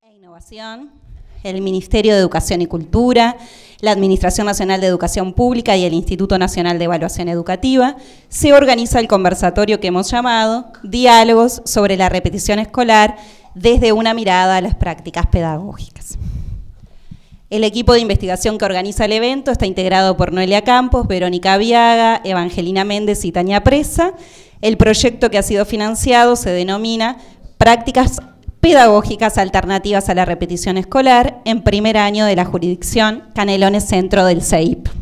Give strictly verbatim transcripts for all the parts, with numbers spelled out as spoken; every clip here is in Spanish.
e Innovación, el Ministerio de Educación y Cultura, la Administración Nacional de Educación Pública y el Instituto Nacional de Evaluación Educativa, se organiza el conversatorio que hemos llamado Diálogos sobre la repetición escolar desde una mirada a las prácticas pedagógicas. El equipo de investigación que organiza el evento está integrado por Noelia Campos, Verónica Viaga, Evangelina Méndez y Tania Presa. El proyecto que ha sido financiado se denomina Prácticas Pedagógicas Alternativas a la Repetición Escolar en primer año de la jurisdicción Canelones Centro del C E I P.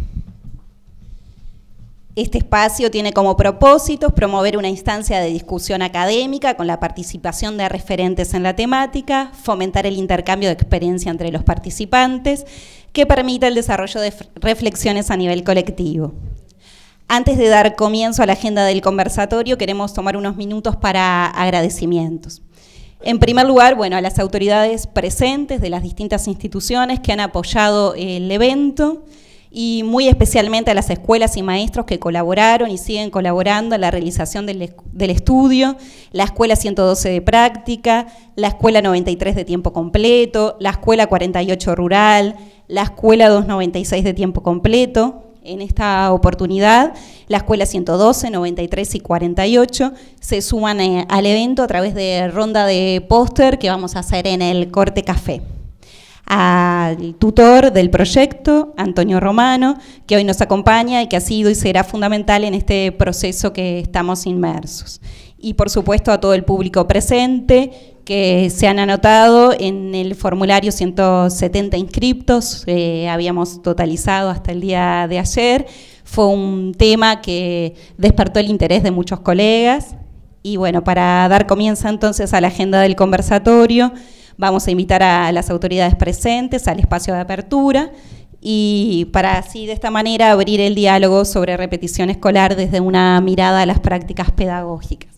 Este espacio tiene como propósitos promover una instancia de discusión académica con la participación de referentes en la temática, fomentar el intercambio de experiencia entre los participantes, que permita el desarrollo de reflexiones a nivel colectivo. Antes de dar comienzo a la agenda del conversatorio, queremos tomar unos minutos para agradecimientos. En primer lugar, bueno, a las autoridades presentes de las distintas instituciones que han apoyado el evento y muy especialmente a las escuelas y maestros que colaboraron y siguen colaborando en la realización del, del estudio, la Escuela ciento doce de práctica, la Escuela noventa y tres de tiempo completo, la Escuela cuarenta y ocho rural, la Escuela doscientos noventa y seis de tiempo completo. En esta oportunidad, la Escuela ciento doce, noventa y tres y cuarenta y ocho se suman eh, al evento a través de ronda de póster que vamos a hacer en el Corte Café. Al tutor del proyecto, Antonio Romano, que hoy nos acompaña y que ha sido y será fundamental en este proceso que estamos inmersos. Y por supuesto a todo el público presente, que se han anotado en el formulario ciento setenta inscriptos, eh, habíamos totalizado hasta el día de ayer. Fue un tema que despertó el interés de muchos colegas. Y bueno, para dar comienzo entonces a la agenda del conversatorio, vamos a invitar a las autoridades presentes al espacio de apertura y para así de esta manera abrir el diálogo sobre repetición escolar desde una mirada a las prácticas pedagógicas.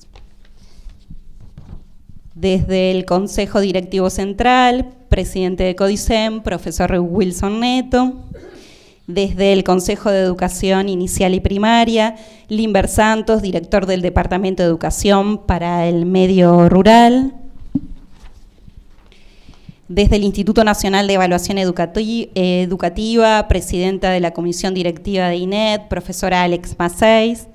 Desde el Consejo Directivo Central, presidente de CODICEM, profesor Wilson Neto. Desde el Consejo de Educación Inicial y Primaria, Limber Santos, director del Departamento de Educación para el Medio Rural. Desde el Instituto Nacional de Evaluación Educati- Educativa, presidenta de la Comisión Directiva de I N E D, profesora Alex Maceis.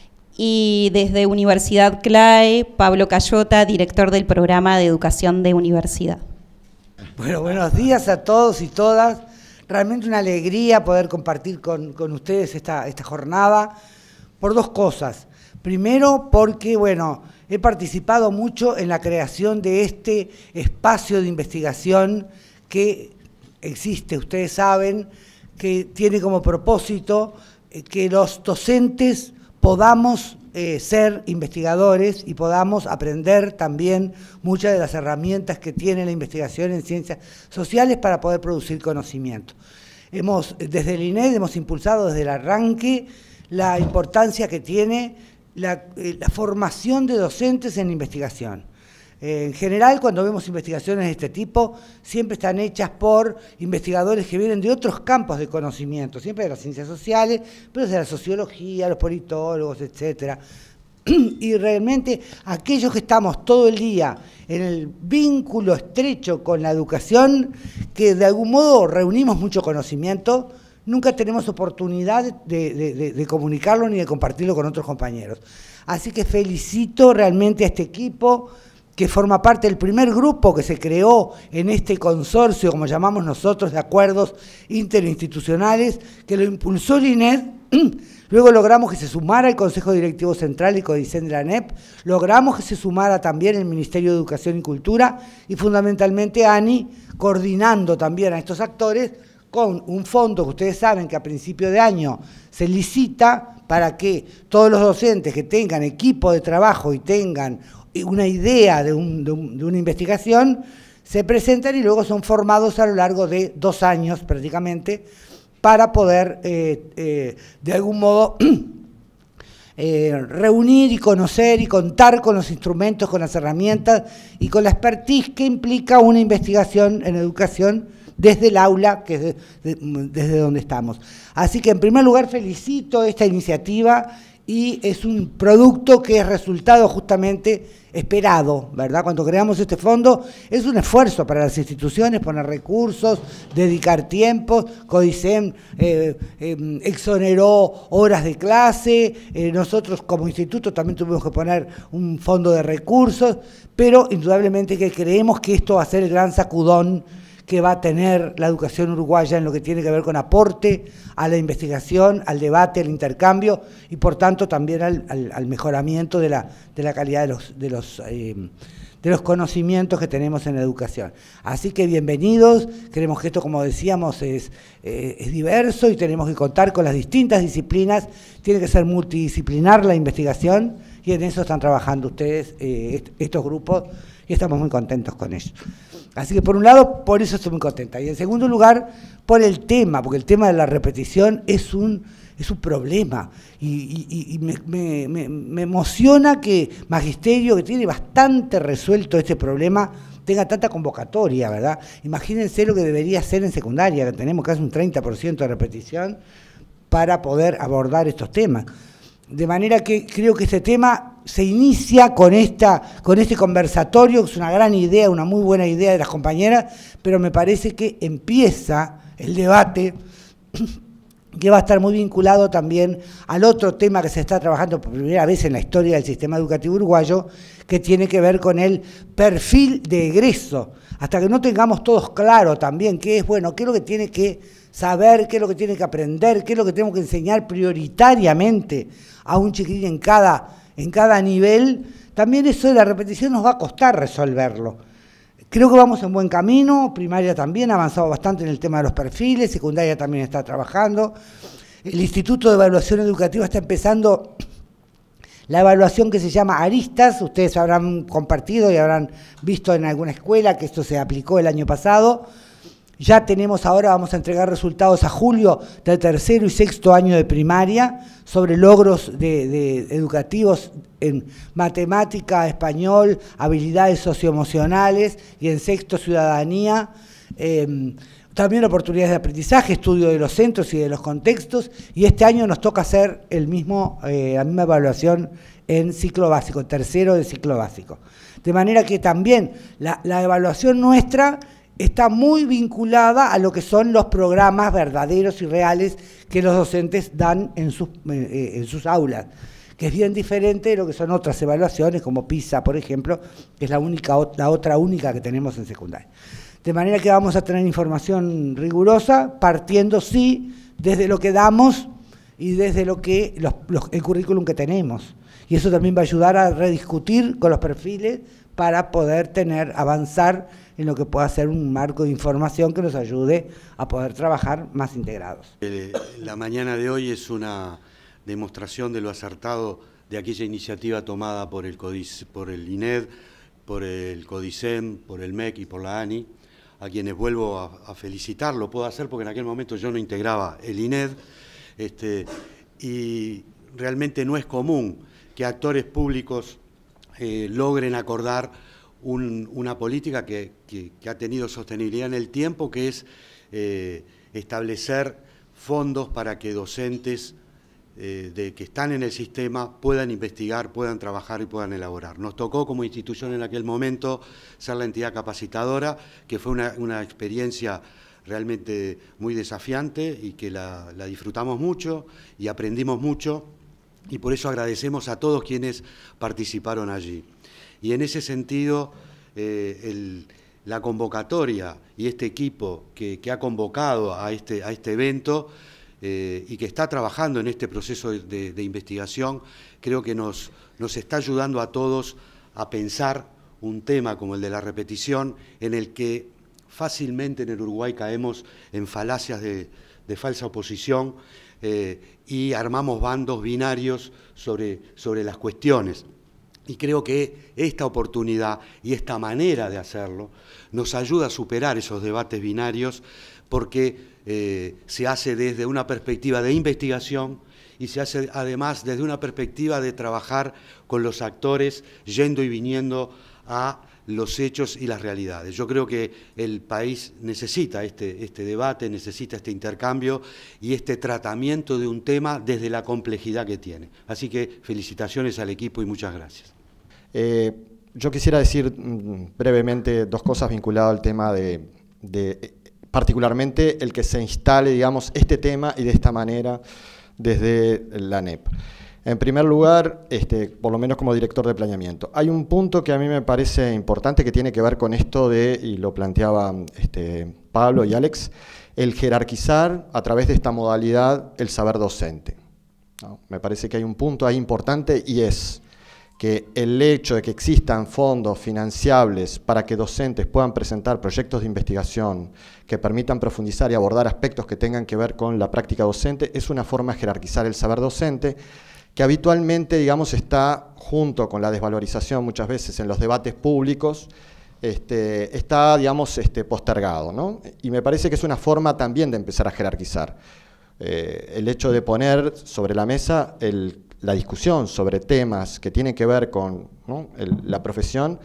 Y desde Universidad C L A E, Pablo Cayota, director del Programa de Educación de Universidad. Bueno, buenos días a todos y todas. Realmente una alegría poder compartir con, con ustedes esta, esta jornada por dos cosas. Primero, porque, bueno, he participado mucho en la creación de este espacio de investigación que existe, ustedes saben, que tiene como propósito que los docentes podamos eh, ser investigadores y podamos aprender también muchas de las herramientas que tiene la investigación en ciencias sociales para poder producir conocimiento. Hemos, desde el I N E D hemos impulsado desde el arranque la importancia que tiene la, eh, la formación de docentes en investigación. En general, cuando vemos investigaciones de este tipo, siempre están hechas por investigadores que vienen de otros campos de conocimiento, siempre de las ciencias sociales, pero de la sociología, los politólogos, etcétera. Y realmente aquellos que estamos todo el día en el vínculo estrecho con la educación, que de algún modo reunimos mucho conocimiento, nunca tenemos oportunidad de, de, de, de comunicarlo ni de compartirlo con otros compañeros. Así que felicito realmente a este equipo, que forma parte del primer grupo que se creó en este consorcio, como llamamos nosotros, de acuerdos interinstitucionales, que lo impulsó el I N E D, luego logramos que se sumara el Consejo Directivo Central y CODICEM de la N E P, logramos que se sumara también el Ministerio de Educación y Cultura, y fundamentalmente ANI, coordinando también a estos actores, con un fondo que ustedes saben que a principio de año se licita para que todos los docentes que tengan equipo de trabajo y tengan una idea de, un, de, un, de una investigación, se presentan y luego son formados a lo largo de dos años prácticamente para poder eh, eh, de algún modo eh, reunir y conocer y contar con los instrumentos, con las herramientas y con la expertise que implica una investigación en educación desde el aula, que es de, de, desde donde estamos. Así que en primer lugar felicito esta iniciativa y es un producto que es resultado justamente esperado, ¿verdad? Cuando creamos este fondo es un esfuerzo para las instituciones, poner recursos, dedicar tiempo. CODICEM eh, eh, exoneró horas de clase, eh, nosotros como instituto también tuvimos que poner un fondo de recursos, pero indudablemente que creemos que esto va a ser el gran sacudón que va a tener la educación uruguaya en lo que tiene que ver con aporte a la investigación, al debate, al intercambio y por tanto también al, al, al mejoramiento de la, de la calidad de los, de, los, eh, de los conocimientos que tenemos en la educación. Así que bienvenidos, creemos que esto, como decíamos, es, eh, es diverso y tenemos que contar con las distintas disciplinas, tiene que ser multidisciplinar la investigación y en eso están trabajando ustedes, eh, estos grupos, y estamos muy contentos con ello. Así que por un lado, por eso estoy muy contenta. Y en segundo lugar, por el tema, porque el tema de la repetición es un, es un problema. Y, y, y me, me, me, me emociona que Magisterio, que tiene bastante resuelto este problema, tenga tanta convocatoria, ¿verdad? Imagínense lo que debería ser en secundaria, que tenemos casi un treinta por ciento de repetición para poder abordar estos temas. De manera que creo que este tema se inicia con, esta, con este conversatorio, que es una gran idea, una muy buena idea de las compañeras, pero me parece que empieza el debate que va a estar muy vinculado también al otro tema que se está trabajando por primera vez en la historia del sistema educativo uruguayo, que tiene que ver con el perfil de egreso. Hasta que no tengamos todos claro también qué es, bueno, qué es lo que tiene que saber, qué es lo que tiene que aprender, qué es lo que tenemos que enseñar prioritariamente a un chiquilín en cada, en cada nivel, también eso de la repetición nos va a costar resolverlo. Creo que vamos en buen camino, primaria también ha avanzado bastante en el tema de los perfiles, secundaria también está trabajando. El Instituto de Evaluación Educativa está empezando la evaluación que se llama Aristas, ustedes habrán compartido y habrán visto en alguna escuela que esto se aplicó el año pasado. Ya tenemos ahora, vamos a entregar resultados a julio del tercero y sexto año de primaria sobre logros de, de educativos en matemática, español, habilidades socioemocionales y en sexto ciudadanía. Eh, también oportunidades de aprendizaje, estudio de los centros y de los contextos, y este año nos toca hacer el mismo, eh, la misma evaluación en ciclo básico, tercero de ciclo básico. De manera que también la, la evaluación nuestra está muy vinculada a lo que son los programas verdaderos y reales que los docentes dan en sus, eh, en sus aulas, que es bien diferente de lo que son otras evaluaciones, como PISA, por ejemplo, que es la, única, la otra única que tenemos en secundaria. De manera que vamos a tener información rigurosa, partiendo, sí, desde lo que damos y desde lo que los, los, el currículum que tenemos. Y eso también va a ayudar a rediscutir con los perfiles para poder tener, avanzar en lo que pueda ser un marco de información que nos ayude a poder trabajar más integrados. La mañana de hoy es una demostración de lo acertado de aquella iniciativa tomada por el, CODIC, por el I N E D, por el CODICEM, por el M E C y por la ANI, a quienes vuelvo a, a felicitar. Lo puedo hacer porque en aquel momento yo no integraba el I N E D, este, y realmente no es común que actores públicos eh, logren acordar un, una política que, que, que ha tenido sostenibilidad en el tiempo, que es eh, establecer fondos para que docentes eh, de, que están en el sistema puedan investigar, puedan trabajar y puedan elaborar. Nos tocó como institución en aquel momento ser la entidad capacitadora, que fue una, una experiencia realmente muy desafiante y que la, la disfrutamos mucho y aprendimos mucho, y por eso agradecemos a todos quienes participaron allí. Y en ese sentido, eh, el, la convocatoria y este equipo que, que ha convocado a este, a este evento eh, y que está trabajando en este proceso de, de, de investigación, creo que nos, nos está ayudando a todos a pensar un tema como el de la repetición, en el que fácilmente en el Uruguay caemos en falacias de, de falsa oposición eh, y armamos bandos binarios sobre, sobre las cuestiones. Y creo que esta oportunidad y esta manera de hacerlo nos ayuda a superar esos debates binarios, porque eh, se hace desde una perspectiva de investigación y se hace además desde una perspectiva de trabajar con los actores, yendo y viniendo a los hechos y las realidades. Yo creo que el país necesita este, este debate, necesita este intercambio y este tratamiento de un tema desde la complejidad que tiene. Así que felicitaciones al equipo y muchas gracias. Eh, yo quisiera decir mm, brevemente dos cosas vinculadas al tema de, de, particularmente el que se instale, digamos, este tema y de esta manera desde la A N E P. En primer lugar, este, por lo menos como director de planeamiento, hay un punto que a mí me parece importante que tiene que ver con esto de, y lo planteaba este, Pablo y Alex, el jerarquizar a través de esta modalidad el saber docente, ¿no? Me parece que hay un punto ahí importante y es que el hecho de que existan fondos financiables para que docentes puedan presentar proyectos de investigación que permitan profundizar y abordar aspectos que tengan que ver con la práctica docente es una forma de jerarquizar el saber docente que habitualmente, digamos, está junto con la desvalorización muchas veces en los debates públicos, este, está, digamos, este, postergado, ¿no? Y me parece que es una forma también de empezar a jerarquizar. Eh, el hecho de poner sobre la mesa el, la discusión sobre temas que tienen que ver con, ¿no?, el, la profesión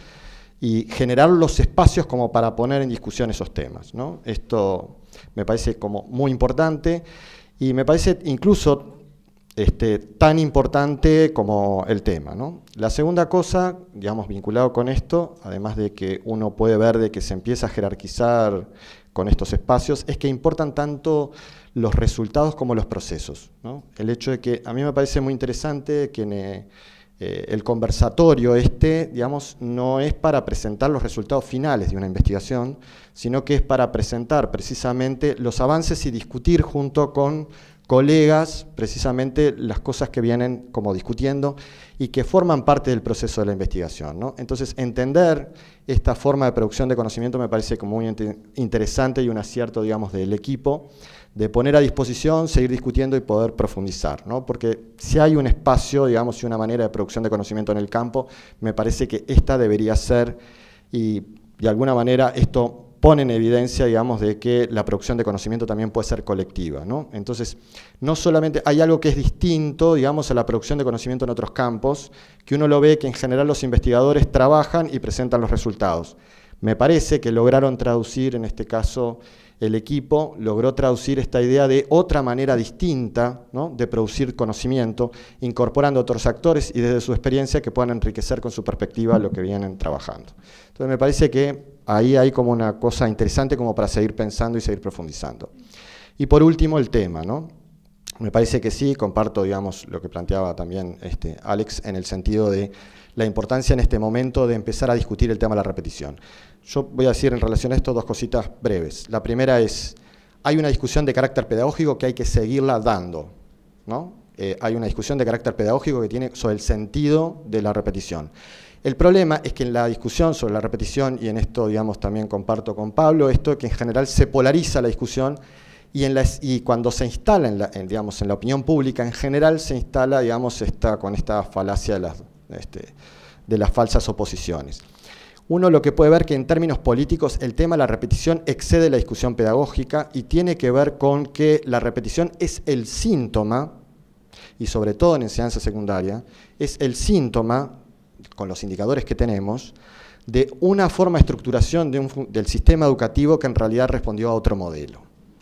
y generar los espacios como para poner en discusión esos temas, ¿no? Esto me parece como muy importante y me parece incluso Este, tan importante como el tema, ¿no? La segunda cosa, digamos, vinculado con esto, además de que uno puede ver de que se empieza a jerarquizar con estos espacios, es que importan tanto los resultados como los procesos, ¿no? El hecho de que a mí me parece muy interesante que eh, eh, el conversatorio este, digamos, no es para presentar los resultados finales de una investigación, sino que es para presentar precisamente los avances y discutir junto con colegas, precisamente las cosas que vienen como discutiendo y que forman parte del proceso de la investigación, ¿no? Entonces, entender esta forma de producción de conocimiento me parece como muy interesante y un acierto, digamos, del equipo, de poner a disposición, seguir discutiendo y poder profundizar, ¿no? Porque si hay un espacio, digamos, y una manera de producción de conocimiento en el campo, me parece que esta debería ser, y de alguna manera esto pone en evidencia, digamos, de que la producción de conocimiento también puede ser colectiva, ¿no? Entonces, no solamente hay algo que es distinto, digamos, a la producción de conocimiento en otros campos, que uno lo ve que en general los investigadores trabajan y presentan los resultados. Me parece que lograron traducir, en este caso, el equipo logró traducir esta idea de otra manera distinta, ¿no?, de producir conocimiento, incorporando otros actores y desde su experiencia que puedan enriquecer con su perspectiva lo que vienen trabajando. Entonces, me parece que ahí hay como una cosa interesante como para seguir pensando y seguir profundizando. Y por último, el tema, ¿no? Me parece que sí, comparto, digamos, lo que planteaba también este, Alex, en el sentido de la importancia en este momento de empezar a discutir el tema de la repetición. Yo voy a decir en relación a esto dos cositas breves. La primera es, hay una discusión de carácter pedagógico que hay que seguirla dando, ¿no? Eh, hay una discusión de carácter pedagógico que tiene sobre el sentido de la repetición. El problema es que en la discusión sobre la repetición, y en esto, digamos, también comparto con Pablo, esto que en general se polariza la discusión y, en la, y cuando se instala, en la, en, digamos, en la opinión pública, en general se instala, digamos, esta, con esta falacia de las, este, de las falsas oposiciones. Uno lo que puede ver que en términos políticos el tema de la repetición excede la discusión pedagógica y tiene que ver con que la repetición es el síntoma, y sobre todo en enseñanza secundaria, es el síntoma, con los indicadores que tenemos, de una forma de estructuración de un, del sistema educativo que en realidad respondió a otro modelo.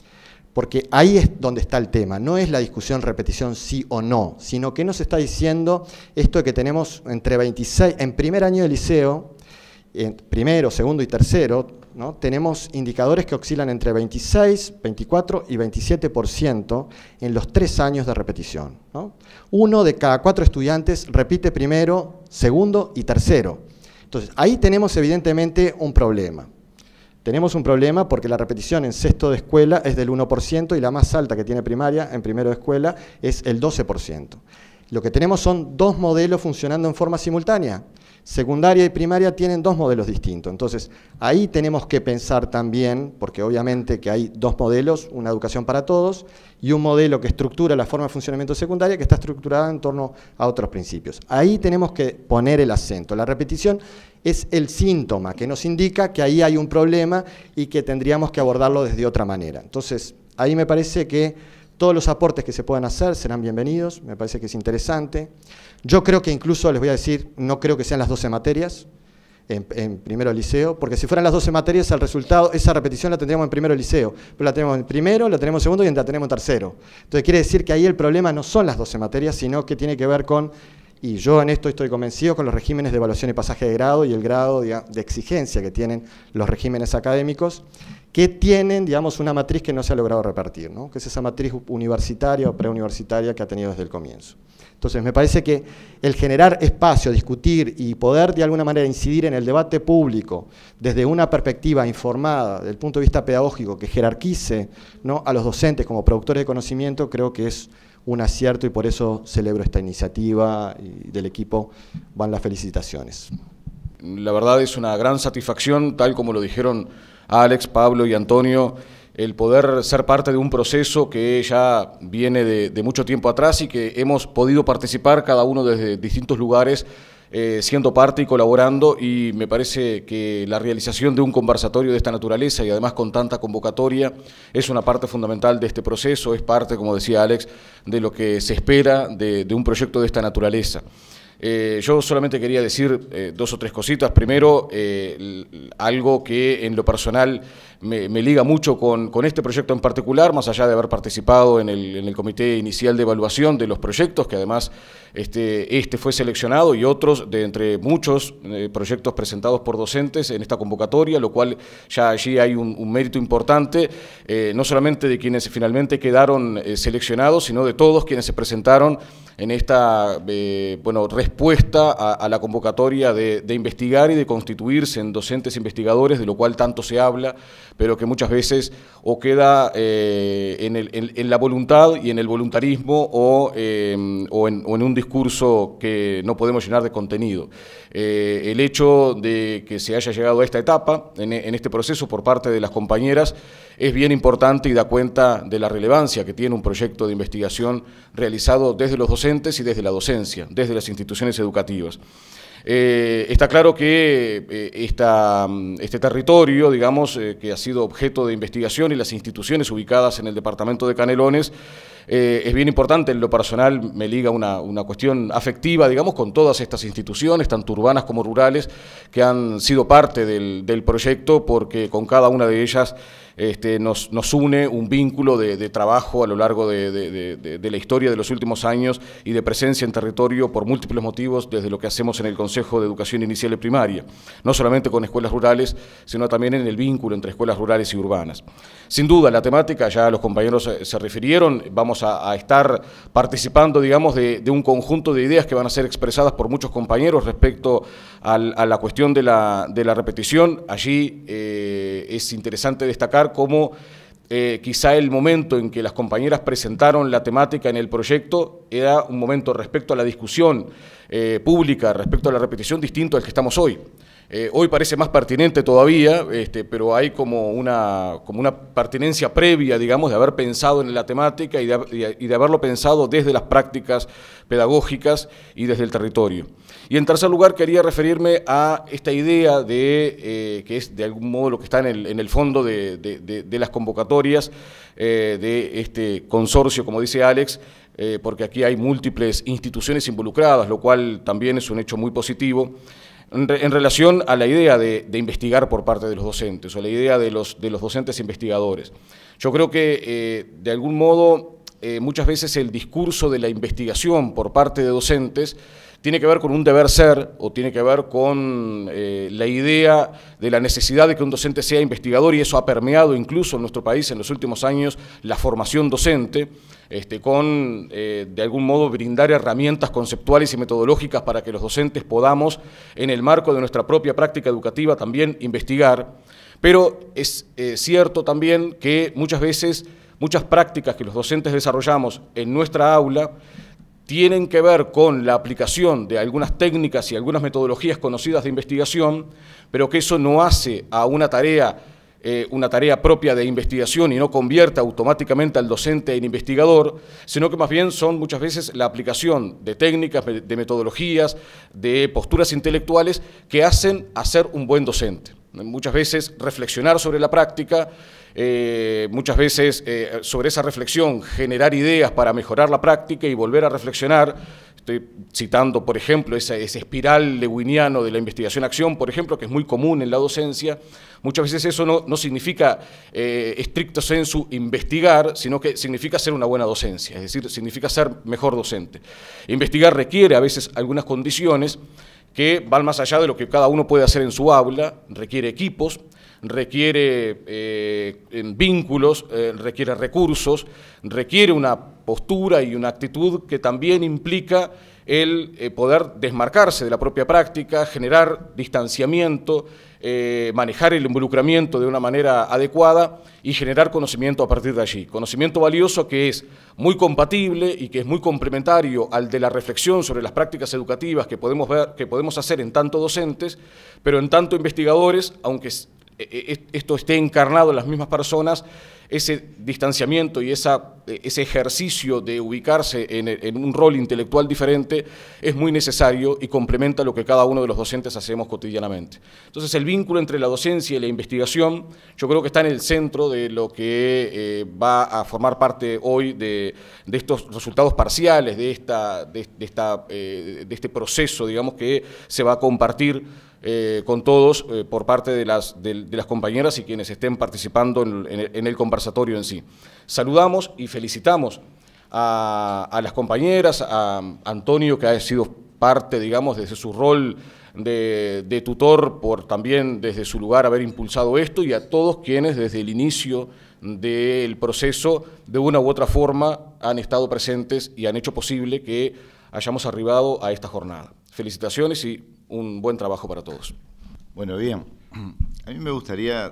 Porque ahí es donde está el tema, no es la discusión repetición sí o no, sino que nos está diciendo esto de que tenemos entre veintiséis, en primer año de liceo, en primero, segundo y tercero, ¿no?, tenemos indicadores que oscilan entre veintiséis, veinticuatro y veintisiete por ciento en los tres años de repetición, ¿no? Uno de cada cuatro estudiantes repite primero, segundo y tercero. Entonces, ahí tenemos evidentemente un problema. Tenemos un problema porque la repetición en sexto de escuela es del uno por ciento y la más alta que tiene primaria en primero de escuela es el doce por ciento. Lo que tenemos son dos modelos funcionando en forma simultánea. Secundaria y primaria tienen dos modelos distintos. Entonces, ahí tenemos que pensar también, porque obviamente que hay dos modelos, una educación para todos y un modelo que estructura la forma de funcionamiento secundaria que está estructurada en torno a otros principios. Ahí tenemos que poner el acento. La repetición es el síntoma que nos indica que ahí hay un problema y que tendríamos que abordarlo desde otra manera. Entonces, ahí me parece que todos los aportes que se puedan hacer serán bienvenidos, me parece que es interesante. Yo creo que incluso, les voy a decir, no creo que sean las doce materias, En, en primero liceo, porque si fueran las doce materias, el resultado, esa repetición la tendríamos en primero liceo, pero la tenemos en primero, la tenemos en segundo y la tenemos en tercero. Entonces quiere decir que ahí el problema no son las doce materias, sino que tiene que ver con, y yo en esto estoy convencido, con los regímenes de evaluación y pasaje de grado y el grado de, de exigencia que tienen los regímenes académicos, que tienen, digamos, una matriz que no se ha logrado repartir, ¿no? Que es esa matriz universitaria o preuniversitaria que ha tenido desde el comienzo. Entonces, me parece que el generar espacio, discutir y poder de alguna manera incidir en el debate público desde una perspectiva informada, desde el punto de vista pedagógico, que jerarquice, ¿no?, a los docentes como productores de conocimiento, creo que es un acierto y por eso celebro esta iniciativa y del equipo van las felicitaciones. La verdad es una gran satisfacción, tal como lo dijeron Alex, Pablo y Antonio, el poder ser parte de un proceso que ya viene de, de mucho tiempo atrás y que hemos podido participar cada uno desde distintos lugares, eh, siendo parte y colaborando, y me parece que la realización de un conversatorio de esta naturaleza y además con tanta convocatoria es una parte fundamental de este proceso, es parte, como decía Alex, de lo que se espera de, de un proyecto de esta naturaleza. Eh, yo solamente quería decir eh, dos o tres cositas. Primero, eh, algo que en lo personal me, me liga mucho con, con este proyecto en particular, más allá de haber participado en el, en el comité inicial de evaluación de los proyectos, que además este, este fue seleccionado, y otros de entre muchos eh, proyectos presentados por docentes en esta convocatoria, lo cual ya allí hay un, un mérito importante, eh, no solamente de quienes finalmente quedaron eh, seleccionados, sino de todos quienes se presentaron en esta eh, bueno, respuesta a, a la convocatoria de, de investigar y de constituirse en docentes investigadores, de lo cual tanto se habla, pero que muchas veces o queda eh, en, el, en, en la voluntad y en el voluntarismo o, eh, o, en, o en un discurso que no podemos llenar de contenido. Eh, el hecho de que se haya llegado a esta etapa, en, en este proceso por parte de las compañeras, es bien importante y da cuenta de la relevancia que tiene un proyecto de investigación realizado desde los docentes y desde la docencia, desde las instituciones educativas. Eh, está claro que eh, esta, este territorio, digamos, eh, que ha sido objeto de investigación y las instituciones ubicadas en el departamento de Canelones, eh, es bien importante. En lo personal me liga una, una cuestión afectiva, digamos, con todas estas instituciones, tanto urbanas como rurales, que han sido parte del, del proyecto, porque con cada una de ellas Este, nos, nos une un vínculo de, de trabajo a lo largo de, de, de, de la historia de los últimos años y de presencia en territorio por múltiples motivos, desde lo que hacemos en el Consejo de Educación Inicial y Primaria, no solamente con escuelas rurales, sino también en el vínculo entre escuelas rurales y urbanas. Sin duda, la temática, ya los compañeros se, se refirieron, vamos a, a estar participando, digamos, de, de un conjunto de ideas que van a ser expresadas por muchos compañeros respecto al, a la cuestión de la, de la repetición. Allí eh, es interesante destacar cómo eh, quizá el momento en que las compañeras presentaron la temática en el proyecto era un momento respecto a la discusión eh, pública, respecto a la repetición, distinto al que estamos hoy. Eh, hoy parece más pertinente todavía, este, pero hay como una, como una pertinencia previa, digamos, de haber pensado en la temática y de, y de haberlo pensado desde las prácticas pedagógicas y desde el territorio. Y en tercer lugar quería referirme a esta idea de, eh, que es de algún modo lo que está en el, en el fondo de, de, de, de las convocatorias eh, de este consorcio, como dice Alex, eh, porque aquí hay múltiples instituciones involucradas, lo cual también es un hecho muy positivo, en, re, en relación a la idea de, de investigar por parte de los docentes, o la idea de los, de los docentes investigadores. Yo creo que eh, de algún modo eh, muchas veces el discurso de la investigación por parte de docentes tiene que ver con un deber ser, o tiene que ver con eh, la idea de la necesidad de que un docente sea investigador, y eso ha permeado incluso en nuestro país en los últimos años la formación docente, este, con eh, de algún modo brindar herramientas conceptuales y metodológicas para que los docentes podamos, en el marco de nuestra propia práctica educativa, también investigar. Pero es eh, cierto también que muchas veces, muchas prácticas que los docentes desarrollamos en nuestra aula tienen que ver con la aplicación de algunas técnicas y algunas metodologías conocidas de investigación, pero que eso no hace a una tarea, eh, una tarea propia de investigación y no convierte automáticamente al docente en investigador, sino que más bien son muchas veces la aplicación de técnicas, de metodologías, de posturas intelectuales que hacen a ser un buen docente. Muchas veces reflexionar sobre la práctica, eh, muchas veces eh, sobre esa reflexión generar ideas para mejorar la práctica y volver a reflexionar, estoy citando, por ejemplo, ese, ese espiral lewiniano de la investigación-acción, por ejemplo, que es muy común en la docencia. Muchas veces eso no, no significa eh, estricto sensu investigar, sino que significa ser una buena docencia, es decir, significa ser mejor docente. Investigar requiere a veces algunas condiciones que van más allá de lo que cada uno puede hacer en su aula, requiere equipos, requiere eh, vínculos, eh, requiere recursos, requiere una postura y una actitud que también implica el eh, poder desmarcarse de la propia práctica, generar distanciamiento, eh, manejar el involucramiento de una manera adecuada y generar conocimiento a partir de allí. Conocimiento valioso que es muy compatible y que es muy complementario al de la reflexión sobre las prácticas educativas que podemos ver, que podemos hacer en tanto docentes, pero en tanto investigadores, aunque esto esté encarnado en las mismas personas, ese distanciamiento y esa, ese ejercicio de ubicarse en, en un rol intelectual diferente es muy necesario y complementa lo que cada uno de los docentes hacemos cotidianamente. Entonces el vínculo entre la docencia y la investigación yo creo que está en el centro de lo que eh, va a formar parte hoy de, de estos resultados parciales, de, esta, de, de, esta, eh, de este proceso, digamos, que se va a compartir Eh, con todos eh, por parte de las, de, de las compañeras y quienes estén participando en, en, en el conversatorio en sí. Saludamos y felicitamos a, a las compañeras, a Antonio, que ha sido parte, digamos, desde su rol de, de tutor, por también desde su lugar haber impulsado esto, y a todos quienes desde el inicio del proceso, de una u otra forma, han estado presentes y han hecho posible que hayamos arribado a esta jornada. Felicitaciones y un buen trabajo para todos. Bueno, bien. A mí me gustaría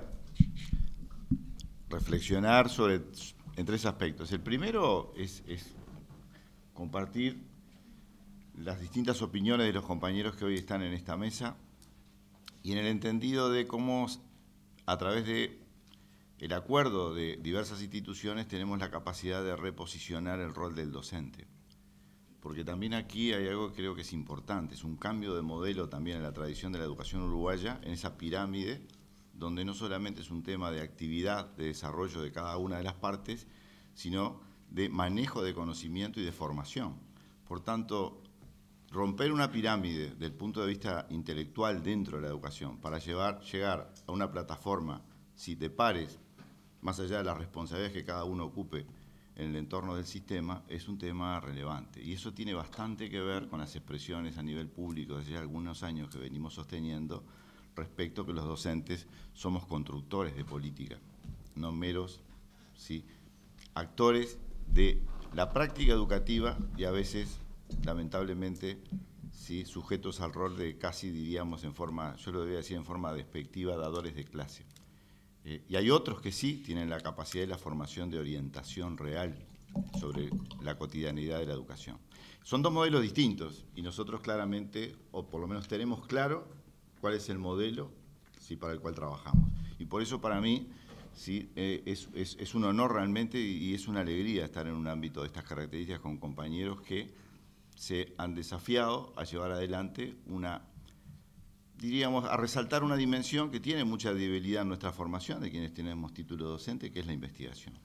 reflexionar sobre en tres aspectos. El primero es, es compartir las distintas opiniones de los compañeros que hoy están en esta mesa y en el entendido de cómo a través de el acuerdo de diversas instituciones tenemos la capacidad de reposicionar el rol del docente. Porque también aquí hay algo que creo que es importante, es un cambio de modelo también en la tradición de la educación uruguaya, en esa pirámide, donde no solamente es un tema de actividad, de desarrollo de cada una de las partes, sino de manejo de conocimiento y de formación. Por tanto, romper una pirámide del punto de vista intelectual dentro de la educación para llevar, llegar a una plataforma, si te pares, más allá de las responsabilidades que cada uno ocupe en el entorno del sistema, es un tema relevante. Y eso tiene bastante que ver con las expresiones a nivel público desde algunos años que venimos sosteniendo respecto a que los docentes somos constructores de política, no meros ¿sí? actores de la práctica educativa y a veces, lamentablemente, ¿sí? sujetos al rol de casi, diríamos, en forma, yo lo debería decir en forma despectiva, dadores de clase. Eh, y hay otros que sí tienen la capacidad de la formación de orientación real sobre la cotidianidad de la educación. Son dos modelos distintos y nosotros claramente, o por lo menos tenemos claro, cuál es el modelo sí, para el cual trabajamos. Y por eso para mí sí, eh, es, es, es un honor realmente y, y es una alegría estar en un ámbito de estas características con compañeros que se han desafiado a llevar adelante una, diríamos, a resaltar una dimensión que tiene mucha debilidad en nuestra formación, de quienes tenemos título docente, que es la investigación.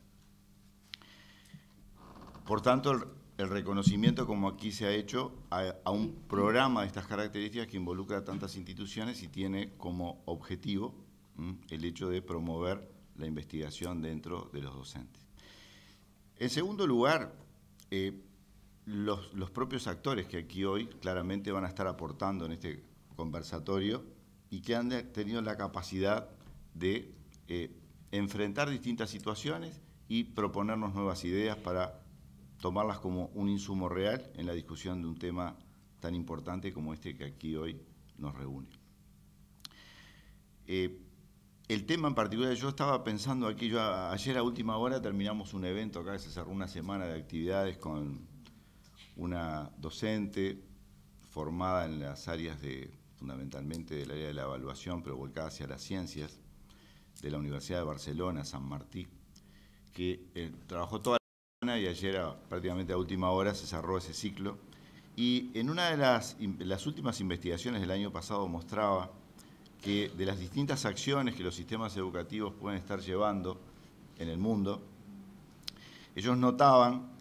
Por tanto, el, el reconocimiento, como aquí se ha hecho, a, a un programa de estas características que involucra a tantas instituciones y tiene como objetivo ¿m? el hecho de promover la investigación dentro de los docentes. En segundo lugar, eh, los, los propios actores que aquí hoy claramente van a estar aportando en este conversatorio y que han tenido la capacidad de eh, enfrentar distintas situaciones y proponernos nuevas ideas para tomarlas como un insumo real en la discusión de un tema tan importante como este que aquí hoy nos reúne. Eh, el tema en particular, yo estaba pensando aquí, yo a, ayer a última hora terminamos un evento acá, se cerró una semana de actividades con una docente formada en las áreas de, fundamentalmente del área de la evaluación, pero volcada hacia las ciencias, de la Universidad de Barcelona, San Martí, que eh, trabajó toda la semana y ayer a, prácticamente a última hora se cerró ese ciclo. Y en una de las, las últimas investigaciones del año pasado mostraba que de las distintas acciones que los sistemas educativos pueden estar llevando en el mundo, ellos notaban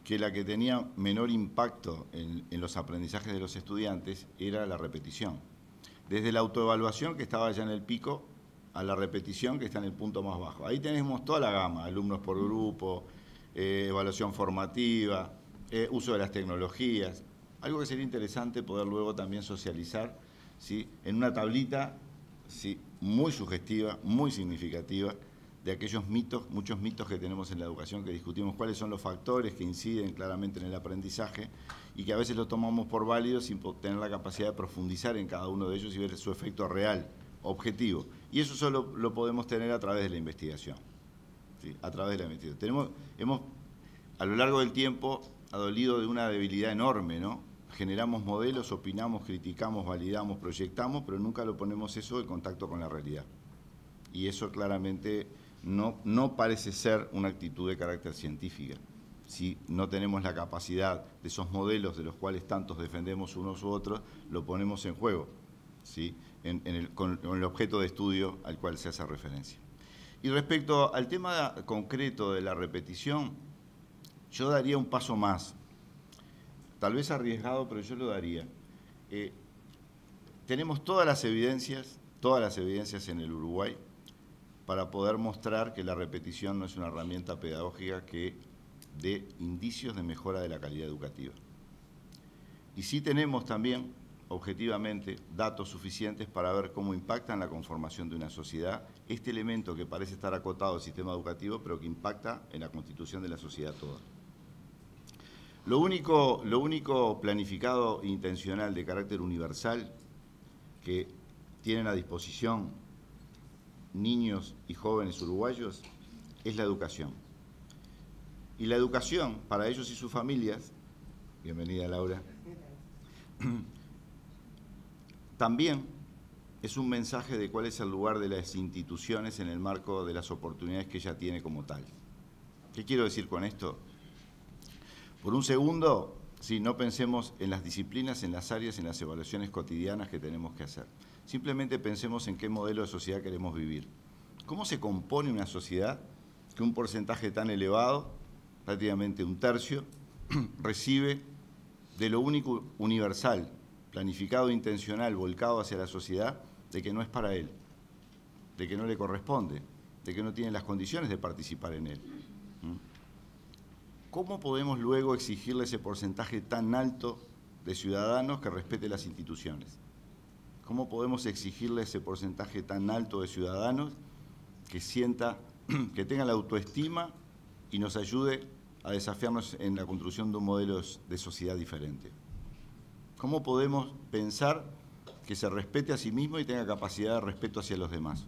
que la que tenía menor impacto en, en los aprendizajes de los estudiantes era la repetición. Desde la autoevaluación, que estaba ya en el pico, a la repetición, que está en el punto más bajo. Ahí tenemos toda la gama, alumnos por grupo, eh, evaluación formativa, eh, uso de las tecnologías. Algo que sería interesante poder luego también socializar, ¿sí?, en una tablita, ¿sí?, muy sugestiva, muy significativa, de aquellos mitos, muchos mitos que tenemos en la educación, que discutimos cuáles son los factores que inciden claramente en el aprendizaje y que a veces lo tomamos por válido sin tener la capacidad de profundizar en cada uno de ellos y ver su efecto real, objetivo. Y eso solo lo podemos tener a través de la investigación. ¿Sí? A través de la investigación. Tenemos, hemos, a lo largo del tiempo, adolido de una debilidad enorme, ¿no? Generamos modelos, opinamos, criticamos, validamos, proyectamos, pero nunca lo ponemos eso en contacto con la realidad. Y eso claramente no, no parece ser una actitud de carácter científica. Si no tenemos la capacidad de esos modelos de los cuales tantos defendemos unos u otros, lo ponemos en juego, ¿sí?, en, en el, con, con el objeto de estudio al cual se hace referencia. Y respecto al tema concreto de la repetición, yo daría un paso más, tal vez arriesgado, pero yo lo daría. Eh, tenemos todas las evidencias, todas las evidencias en el Uruguay para poder mostrar que la repetición no es una herramienta pedagógica que dé indicios de mejora de la calidad educativa. Y sí tenemos también, objetivamente, datos suficientes para ver cómo impacta en la conformación de una sociedad este elemento que parece estar acotado al sistema educativo, pero que impacta en la constitución de la sociedad toda. Lo único, lo único planificado e intencional de carácter universal que tienen a disposición niños y jóvenes uruguayos es la educación. Y la educación para ellos y sus familias, bienvenida Laura, también es un mensaje de cuál es el lugar de las instituciones en el marco de las oportunidades que ella tiene como tal. ¿Qué quiero decir con esto? Por un segundo, sí, no pensemos en las disciplinas, en las áreas, en las evaluaciones cotidianas que tenemos que hacer. Simplemente pensemos en qué modelo de sociedad queremos vivir. ¿Cómo se compone una sociedad que un porcentaje tan elevado, prácticamente un tercio, recibe de lo único universal, planificado, intencional, volcado hacia la sociedad, de que no es para él, de que no le corresponde, de que no tiene las condiciones de participar en él? ¿Cómo podemos luego exigirle ese porcentaje tan alto de ciudadanos que respete las instituciones? ¿Cómo podemos exigirle ese porcentaje tan alto de ciudadanos que sienta, que tenga la autoestima y nos ayude a desafiarnos en la construcción de un modelo de sociedad diferente? ¿Cómo podemos pensar que se respete a sí mismo y tenga capacidad de respeto hacia los demás?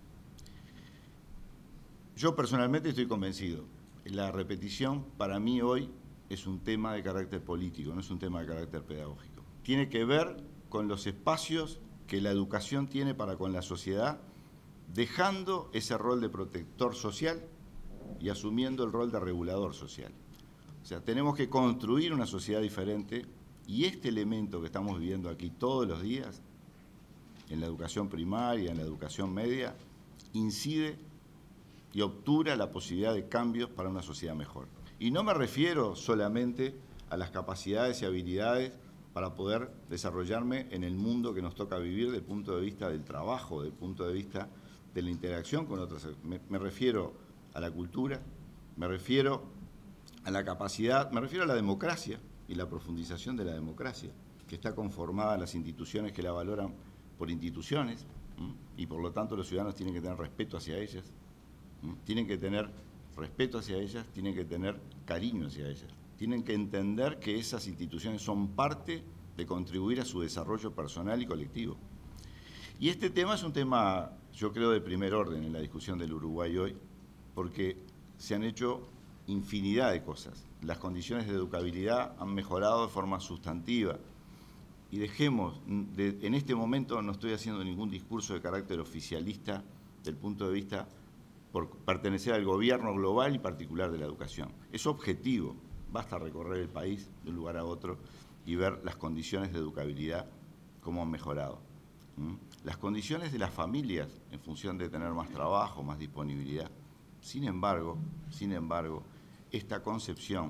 Yo personalmente estoy convencido. La repetición para mí hoy es un tema de carácter político, no es un tema de carácter pedagógico. Tiene que ver con los espacios que la educación tiene para con la sociedad, dejando ese rol de protector social y asumiendo el rol de regulador social. O sea, tenemos que construir una sociedad diferente y este elemento que estamos viviendo aquí todos los días, en la educación primaria, en la educación media, incide y obtura la posibilidad de cambios para una sociedad mejor. Y no me refiero solamente a las capacidades y habilidades para poder desarrollarme en el mundo que nos toca vivir desde el punto de vista del trabajo, desde el punto de vista de la interacción con otras. Me, me refiero a la cultura, me refiero a la capacidad, me refiero a la democracia y la profundización de la democracia, que está conformada en las instituciones que la valoran por instituciones, ¿m? Y por lo tanto los ciudadanos tienen que tener respeto hacia ellas. Tienen que tener respeto hacia ellas, tienen que tener cariño hacia ellas, tienen que entender que esas instituciones son parte de contribuir a su desarrollo personal y colectivo. Y este tema es un tema, yo creo, de primer orden en la discusión del Uruguay hoy, porque se han hecho infinidad de cosas. Las condiciones de educabilidad han mejorado de forma sustantiva. Y dejemos, de, en este momento no estoy haciendo ningún discurso de carácter oficialista del punto de vista por pertenecer al gobierno global y particular de la educación. Es objetivo, basta recorrer el país de un lugar a otro y ver las condiciones de educabilidad, cómo han mejorado. ¿Mm? Las condiciones de las familias en función de tener más trabajo, más disponibilidad. Sin embargo, sin embargo, esta concepción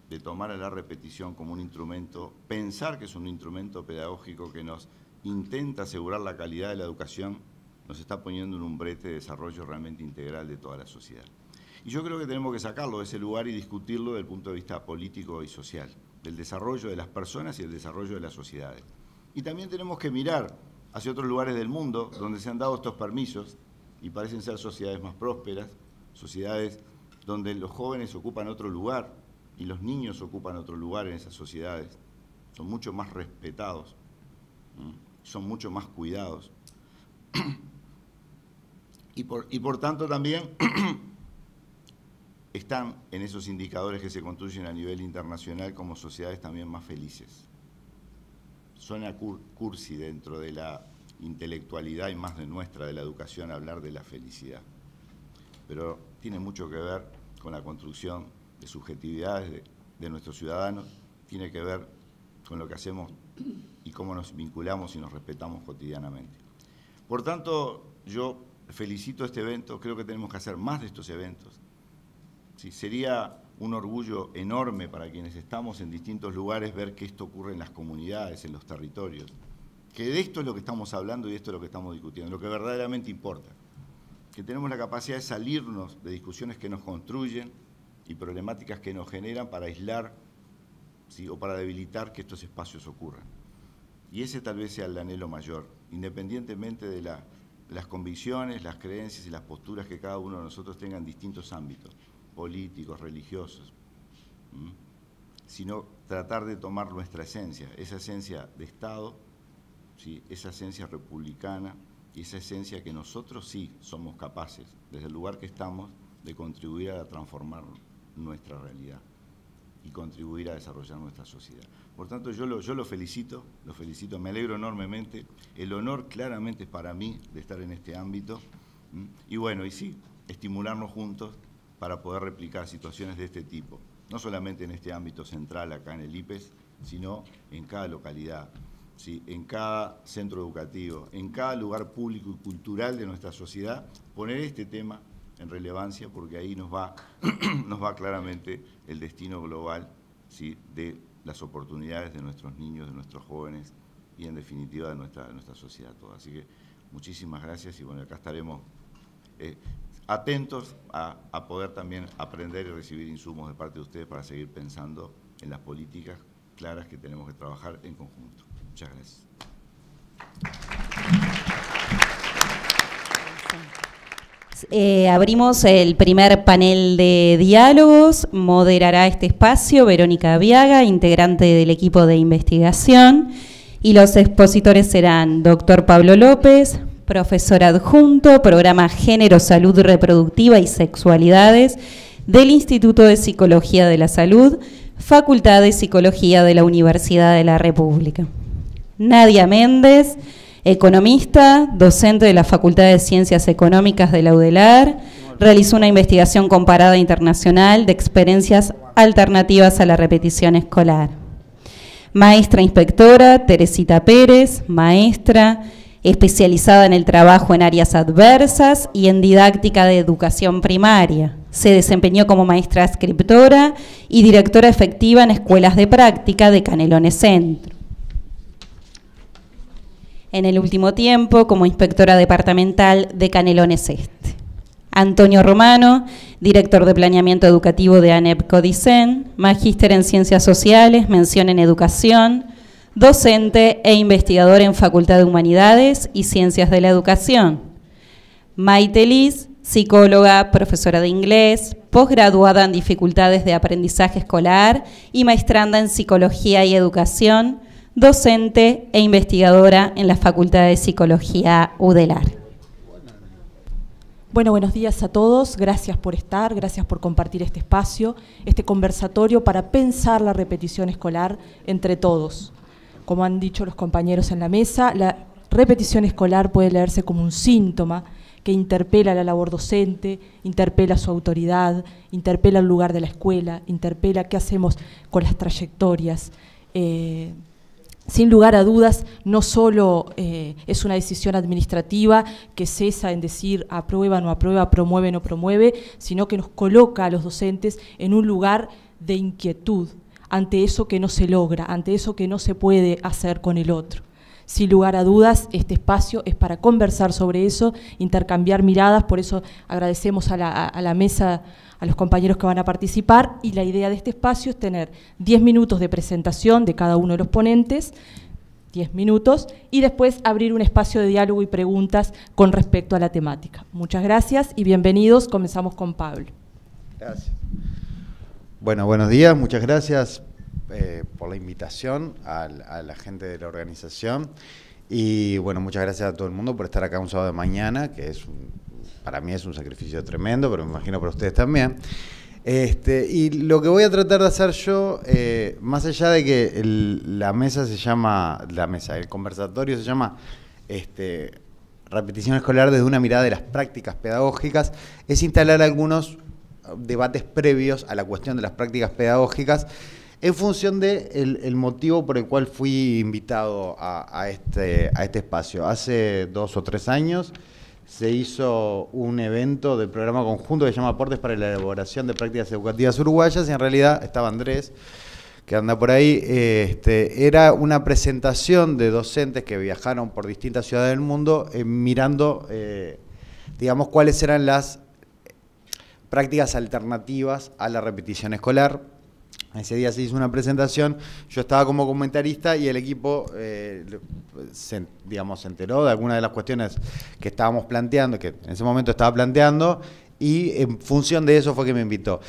de tomar a la repetición como un instrumento, pensar que es un instrumento pedagógico que nos intenta asegurar la calidad de la educación, nos está poniendo en un brete de desarrollo realmente integral de toda la sociedad. Y yo creo que tenemos que sacarlo de ese lugar y discutirlo desde el punto de vista político y social, del desarrollo de las personas y el desarrollo de las sociedades. Y también tenemos que mirar hacia otros lugares del mundo donde se han dado estos permisos y parecen ser sociedades más prósperas, sociedades donde los jóvenes ocupan otro lugar y los niños ocupan otro lugar en esas sociedades. Son mucho más respetados, ¿sí? Son mucho más cuidados. Y por, y por tanto también están en esos indicadores que se construyen a nivel internacional como sociedades también más felices. Suena cur, cursi dentro de la intelectualidad y más de nuestra, de la educación, hablar de la felicidad. Pero tiene mucho que ver con la construcción de subjetividades de, de nuestros ciudadanos, tiene que ver con lo que hacemos y cómo nos vinculamos y nos respetamos cotidianamente. Por tanto, yo felicito este evento, creo que tenemos que hacer más de estos eventos. Sí, sería un orgullo enorme para quienes estamos en distintos lugares ver que esto ocurre en las comunidades, en los territorios. Que de esto es lo que estamos hablando y de esto es lo que estamos discutiendo, lo que verdaderamente importa. Que tenemos la capacidad de salirnos de discusiones que nos construyen y problemáticas que nos generan para aislar, ¿sí?, o para debilitar que estos espacios ocurran. Y ese tal vez sea el anhelo mayor, independientemente de la, las convicciones, las creencias y las posturas que cada uno de nosotros tenga en distintos ámbitos, políticos, religiosos, ¿m? sino tratar de tomar nuestra esencia, esa esencia de Estado, ¿sí?, esa esencia republicana y esa esencia que nosotros sí somos capaces, desde el lugar que estamos, de contribuir a transformar nuestra realidad y contribuir a desarrollar nuestra sociedad. Por tanto, yo lo, yo lo felicito, lo felicito, me alegro enormemente, el honor claramente es para mí de estar en este ámbito, ¿m? y bueno, y sí, estimularnos juntos para poder replicar situaciones de este tipo, no solamente en este ámbito central acá en el I P E S, sino en cada localidad, ¿sí?, en cada centro educativo, en cada lugar público y cultural de nuestra sociedad, poner este tema en relevancia porque ahí nos va, nos va claramente el destino global, ¿sí?, de las oportunidades de nuestros niños, de nuestros jóvenes y en definitiva de nuestra, de nuestra sociedad toda. Así que muchísimas gracias y bueno, acá estaremos eh, atentos a, a poder también aprender y recibir insumos de parte de ustedes para seguir pensando en las políticas claras que tenemos que trabajar en conjunto. Muchas gracias. Eh, abrimos el primer panel de diálogos, moderará este espacio Verónica Viaga, integrante del equipo de investigación, y los expositores serán doctor Pablo López, profesor adjunto, programa Género, Salud Reproductiva y Sexualidades del Instituto de Psicología de la Salud, Facultad de Psicología de la Universidad de la República. Nadia Méndez, economista, docente de la Facultad de Ciencias Económicas de la U D E L A R, realizó una investigación comparada internacional de experiencias alternativas a la repetición escolar. Maestra inspectora, Teresita Pérez, maestra, especializada en el trabajo en áreas adversas y en didáctica de educación primaria. Se desempeñó como maestra adscriptora y directora efectiva en escuelas de práctica de Canelones Centro. En el último tiempo, como inspectora departamental de Canelones Este. Antonio Romano, director de Planeamiento Educativo de ANEP Codicen, magíster en Ciencias Sociales, mención en Educación, docente e investigador en Facultad de Humanidades y Ciencias de la Educación. Maite Liz, psicóloga, profesora de inglés, posgraduada en Dificultades de Aprendizaje Escolar y maestranda en Psicología y Educación, docente e investigadora en la Facultad de Psicología U D E L A R. Bueno, buenos días a todos, gracias por estar, gracias por compartir este espacio, este conversatorio para pensar la repetición escolar entre todos. Como han dicho los compañeros en la mesa, la repetición escolar puede leerse como un síntoma que interpela la labor docente, interpela su autoridad, interpela el lugar de la escuela, interpela qué hacemos con las trayectorias. Eh, Sin lugar a dudas, no solo eh, es una decisión administrativa que cesa en decir aprueba, no aprueba, promueve, no promueve, sino que nos coloca a los docentes en un lugar de inquietud ante eso que no se logra, ante eso que no se puede hacer con el otro. Sin lugar a dudas, este espacio es para conversar sobre eso, intercambiar miradas, por eso agradecemos a la, a, a la mesa, a los compañeros que van a participar, y la idea de este espacio es tener diez minutos de presentación de cada uno de los ponentes, diez minutos, y después abrir un espacio de diálogo y preguntas con respecto a la temática. Muchas gracias y bienvenidos. Comenzamos con Pablo. Gracias. Bueno, buenos días, muchas gracias eh, por la invitación a, a la gente de la organización, y bueno, muchas gracias a todo el mundo por estar acá un sábado de mañana, que es un, para mí es un sacrificio tremendo, pero me imagino para ustedes también. Este, y lo que voy a tratar de hacer yo, eh, más allá de que el, la mesa se llama, la mesa, el conversatorio se llama este, repetición escolar desde una mirada de las prácticas pedagógicas, es instalar algunos debates previos a la cuestión de las prácticas pedagógicas en función del de el motivo por el cual fui invitado a, a, este, a este espacio. Hace dos o tres años se hizo un evento del programa conjunto que se llama Aportes para la Elaboración de Prácticas Educativas Uruguayas, y en realidad estaba Andrés, que anda por ahí. Este, era una presentación de docentes que viajaron por distintas ciudades del mundo eh, mirando, eh, digamos, cuáles eran las prácticas alternativas a la repetición escolar. Ese día se hizo una presentación, yo estaba como comentarista y el equipo eh, se, digamos, se enteró de algunas de las cuestiones que estábamos planteando, que en ese momento estaba planteando, y en función de eso fue que me invitó.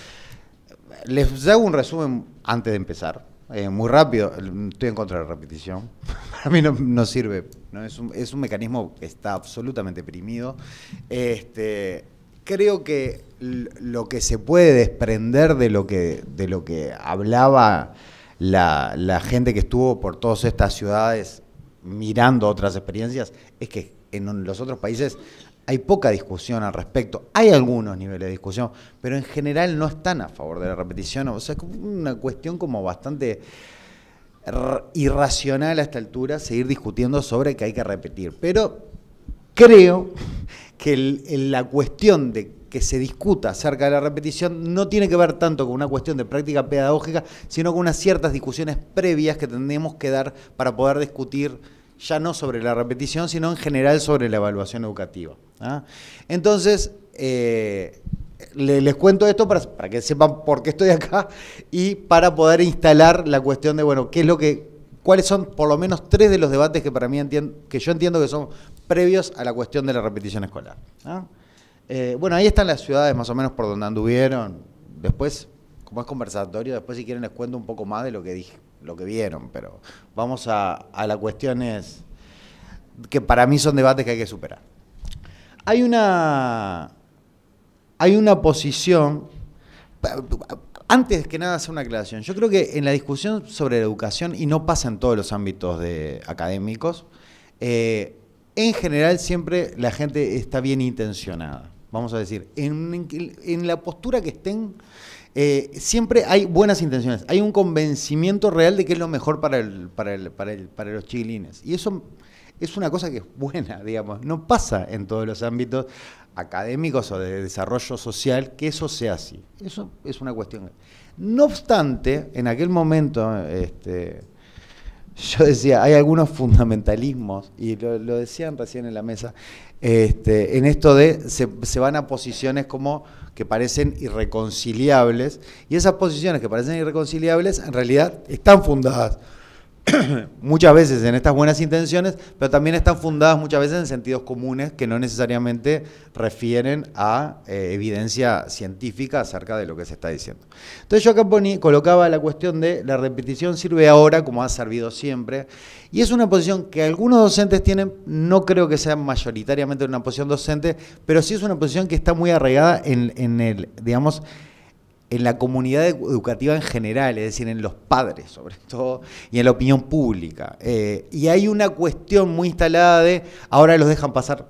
Les hago un resumen antes de empezar, eh, muy rápido. Estoy en contra de la repetición, para mí no, no sirve, ¿no? Es, un, es un mecanismo que está absolutamente deprimido. Este, creo que lo que se puede desprender de lo que, de lo que hablaba la, la gente que estuvo por todas estas ciudades mirando otras experiencias es que en los otros países hay poca discusión al respecto. Hay algunos niveles de discusión, pero en general no están a favor de la repetición. O sea, es una cuestión como bastante irracional a esta altura seguir discutiendo sobre que hay que repetir. Pero creo que el, el, la cuestión de que se discuta acerca de la repetición no tiene que ver tanto con una cuestión de práctica pedagógica, sino con unas ciertas discusiones previas que tendremos que dar para poder discutir ya no sobre la repetición, sino en general sobre la evaluación educativa. ¿Ah? Entonces, eh, le, les cuento esto para, para que sepan por qué estoy acá y para poder instalar la cuestión de, bueno, qué es lo que, cuáles son por lo menos tres de los debates que para mí entiendo, que yo entiendo que son previos a la cuestión de la repetición escolar. ¿Ah? Eh, bueno, ahí están las ciudades más o menos por donde anduvieron. Después, como es conversatorio, después si quieren les cuento un poco más de lo que dije, lo que vieron, pero vamos a, a las cuestiones que para mí son debates que hay que superar. Hay una, hay una posición, antes que nada hacer una aclaración, yo creo que en la discusión sobre la educación, y no pasa en todos los ámbitos de, académicos, eh, en general siempre la gente está bien intencionada. Vamos a decir, en, en la postura que estén, eh, siempre hay buenas intenciones, hay un convencimiento real de que es lo mejor para, el, para, el, para, el, para los chiquilines. Y eso es una cosa que es buena, digamos, no pasa en todos los ámbitos académicos o de desarrollo social que eso sea así. Eso es una cuestión. No obstante, en aquel momento, este, yo decía, hay algunos fundamentalismos, y lo, lo decían recién en la mesa, este, en esto de se, se van a posiciones como que parecen irreconciliables, y esas posiciones que parecen irreconciliables en realidad están fundadas muchas veces en estas buenas intenciones, pero también están fundadas muchas veces en sentidos comunes que no necesariamente refieren a eh, evidencia científica acerca de lo que se está diciendo. Entonces yo acá poní, colocaba la cuestión de la repetición sirve ahora como ha servido siempre, y es una posición que algunos docentes tienen, no creo que sea mayoritariamente una posición docente, pero sí es una posición que está muy arraigada en, en el, digamos, en la comunidad educativa en general, es decir, en los padres sobre todo, y en la opinión pública. Eh, y hay una cuestión muy instalada de, ahora los dejan pasar,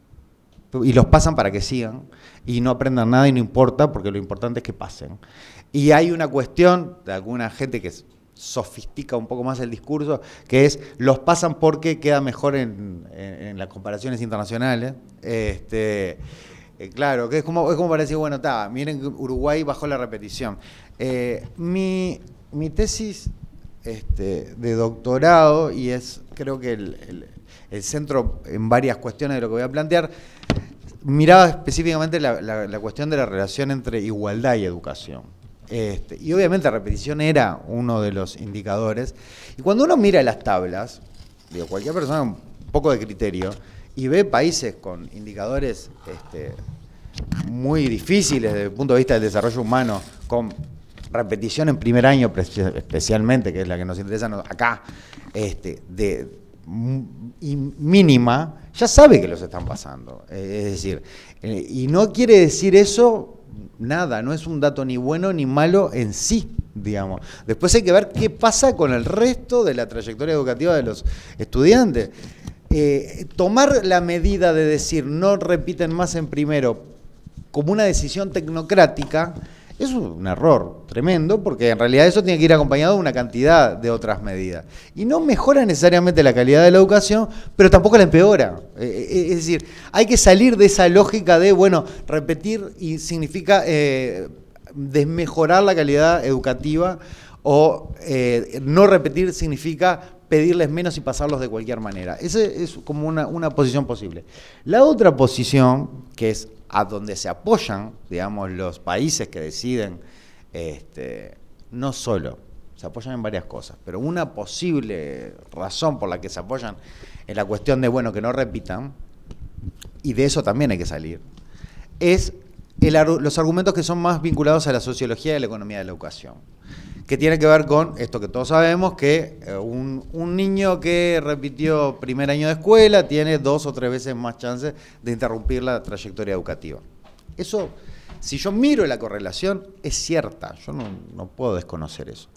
y los pasan para que sigan, y no aprendan nada y no importa, porque lo importante es que pasen. Y hay una cuestión de alguna gente que sofistica un poco más el discurso, que es, los pasan porque queda mejor en, en, en las comparaciones internacionales, este... Eh, claro, que es como, es como para decir, bueno, está, miren que Uruguay bajó la repetición. Eh, mi, mi tesis este, de doctorado, y es creo que el, el, el centro en varias cuestiones de lo que voy a plantear, miraba específicamente la, la, la cuestión de la relación entre igualdad y educación. Este, y obviamente la repetición era uno de los indicadores. Y cuando uno mira las tablas, digo, cualquier persona con un poco de criterio, y ve países con indicadores este, muy difíciles desde el punto de vista del desarrollo humano, con repetición en primer año especialmente, que es la que nos interesa acá, este, de y mínima, ya sabe que los están pasando. Eh, es decir, eh, y no quiere decir eso nada, no es un dato ni bueno ni malo en sí, digamos. Después hay que ver qué pasa con el resto de la trayectoria educativa de los estudiantes. Eh, tomar la medida de decir no repiten más en primero como una decisión tecnocrática es un error tremendo, porque en realidad eso tiene que ir acompañado de una cantidad de otras medidas. Y no mejora necesariamente la calidad de la educación, pero tampoco la empeora. Eh, es decir, hay que salir de esa lógica de, bueno, repetir y significa eh, desmejorar la calidad educativa, o eh, no repetir significa pedirles menos y pasarlos de cualquier manera. Esa es como una, una posición posible. La otra posición, que es a donde se apoyan, digamos, los países que deciden, este, no solo, se apoyan en varias cosas, pero una posible razón por la que se apoyan en la cuestión de, bueno, que no repitan, y de eso también hay que salir, es el, los argumentos que son más vinculados a la sociología y a la economía de la educación, que tiene que ver con esto que todos sabemos, que un, un niño que repitió primer año de escuela tiene dos o tres veces más chances de interrumpir la trayectoria educativa. Eso, si yo miro la correlación, es cierta, yo no, no puedo desconocer eso.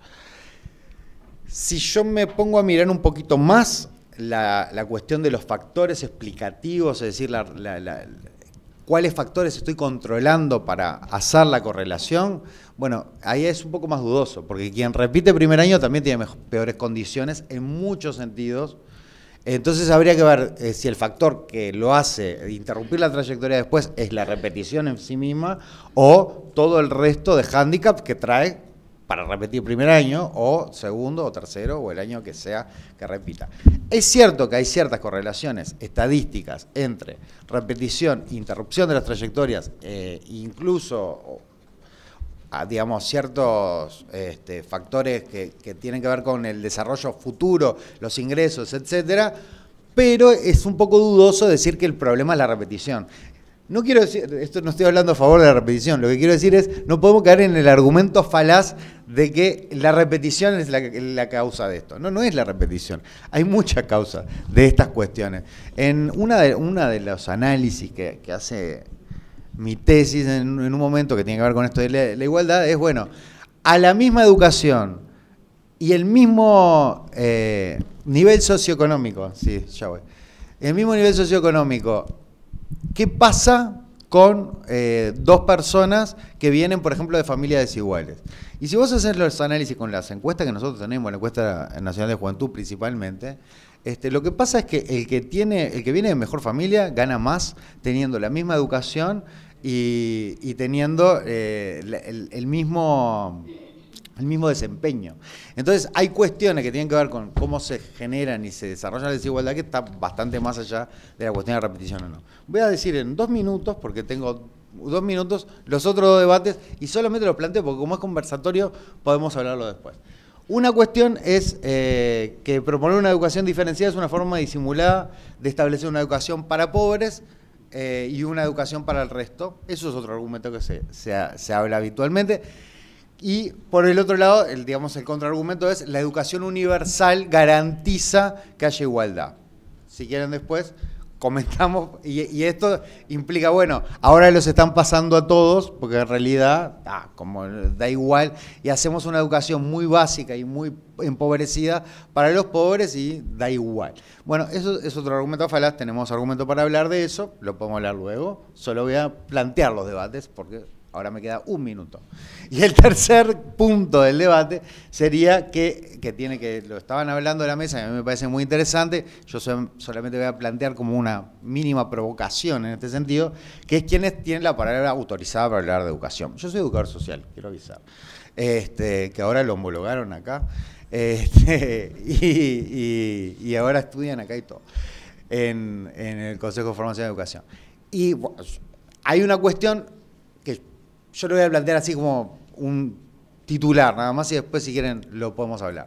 Si yo me pongo a mirar un poquito más la, la cuestión de los factores explicativos, es decir, la, la, la, cuáles factores estoy controlando para hacer la correlación, bueno, ahí es un poco más dudoso, porque quien repite primer año también tiene mejor, peores condiciones en muchos sentidos. Entonces habría que ver eh, si el factor que lo hace interrumpir la trayectoria después es la repetición en sí misma, o todo el resto de hándicap que trae para repetir primer año, o segundo, o tercero, o el año que sea que repita. Es cierto que hay ciertas correlaciones estadísticas entre repetición e interrupción de las trayectorias, eh, incluso a, digamos, ciertos este, factores que, que tienen que ver con el desarrollo futuro, los ingresos, etcétera, pero es un poco dudoso decir que el problema es la repetición. No quiero decir, esto no estoy hablando a favor de la repetición, lo que quiero decir es, no podemos caer en el argumento falaz de que la repetición es la, la causa de esto. No, no es la repetición, hay mucha causa de estas cuestiones. En una de, una de los análisis que, que hace mi tesis en, en un momento que tiene que ver con esto de la, la igualdad, es, bueno, a la misma educación y el mismo eh, nivel socioeconómico, sí, ya voy, el mismo nivel socioeconómico, ¿qué pasa con eh, dos personas que vienen, por ejemplo, de familias desiguales? Y si vos haces los análisis con las encuestas que nosotros tenemos, la encuesta nacional de juventud principalmente, este, lo que pasa es que el que tiene, el que viene de mejor familia gana más teniendo la misma educación y, y teniendo eh, el, el mismo... el mismo desempeño. Entonces, hay cuestiones que tienen que ver con cómo se generan y se desarrolla la desigualdad que está bastante más allá de la cuestión de repetición o no. Voy a decir en dos minutos, porque tengo dos minutos, los otros dos debates, y solamente los planteo porque como es conversatorio, podemos hablarlo después. Una cuestión es eh, que proponer una educación diferenciada es una forma disimulada de establecer una educación para pobres eh, y una educación para el resto. Eso es otro argumento que se, se, se habla habitualmente. Y por el otro lado, el, digamos, el contraargumento es la educación universal garantiza que haya igualdad. Si quieren después comentamos, y, y esto implica, bueno, ahora los están pasando a todos, porque en realidad, ah, como da igual, y hacemos una educación muy básica y muy empobrecida para los pobres y da igual. Bueno, eso es otro argumento falaz, tenemos argumento para hablar de eso, lo podemos hablar luego, solo voy a plantear los debates, porque Ahora me queda un minuto. Y el tercer punto del debate sería que, que tiene que, lo estaban hablando de la mesa y a mí me parece muy interesante, yo solamente voy a plantear como una mínima provocación en este sentido, que es quienes tienen la palabra autorizada para hablar de educación. Yo soy educador social, quiero avisar, este, que ahora lo homologaron acá, este, y, y, y ahora estudian acá y todo, en, en el Consejo de Formación de Educación. Y bueno, hay una cuestión que yo lo voy a plantear así como un titular, nada más, y después si quieren lo podemos hablar.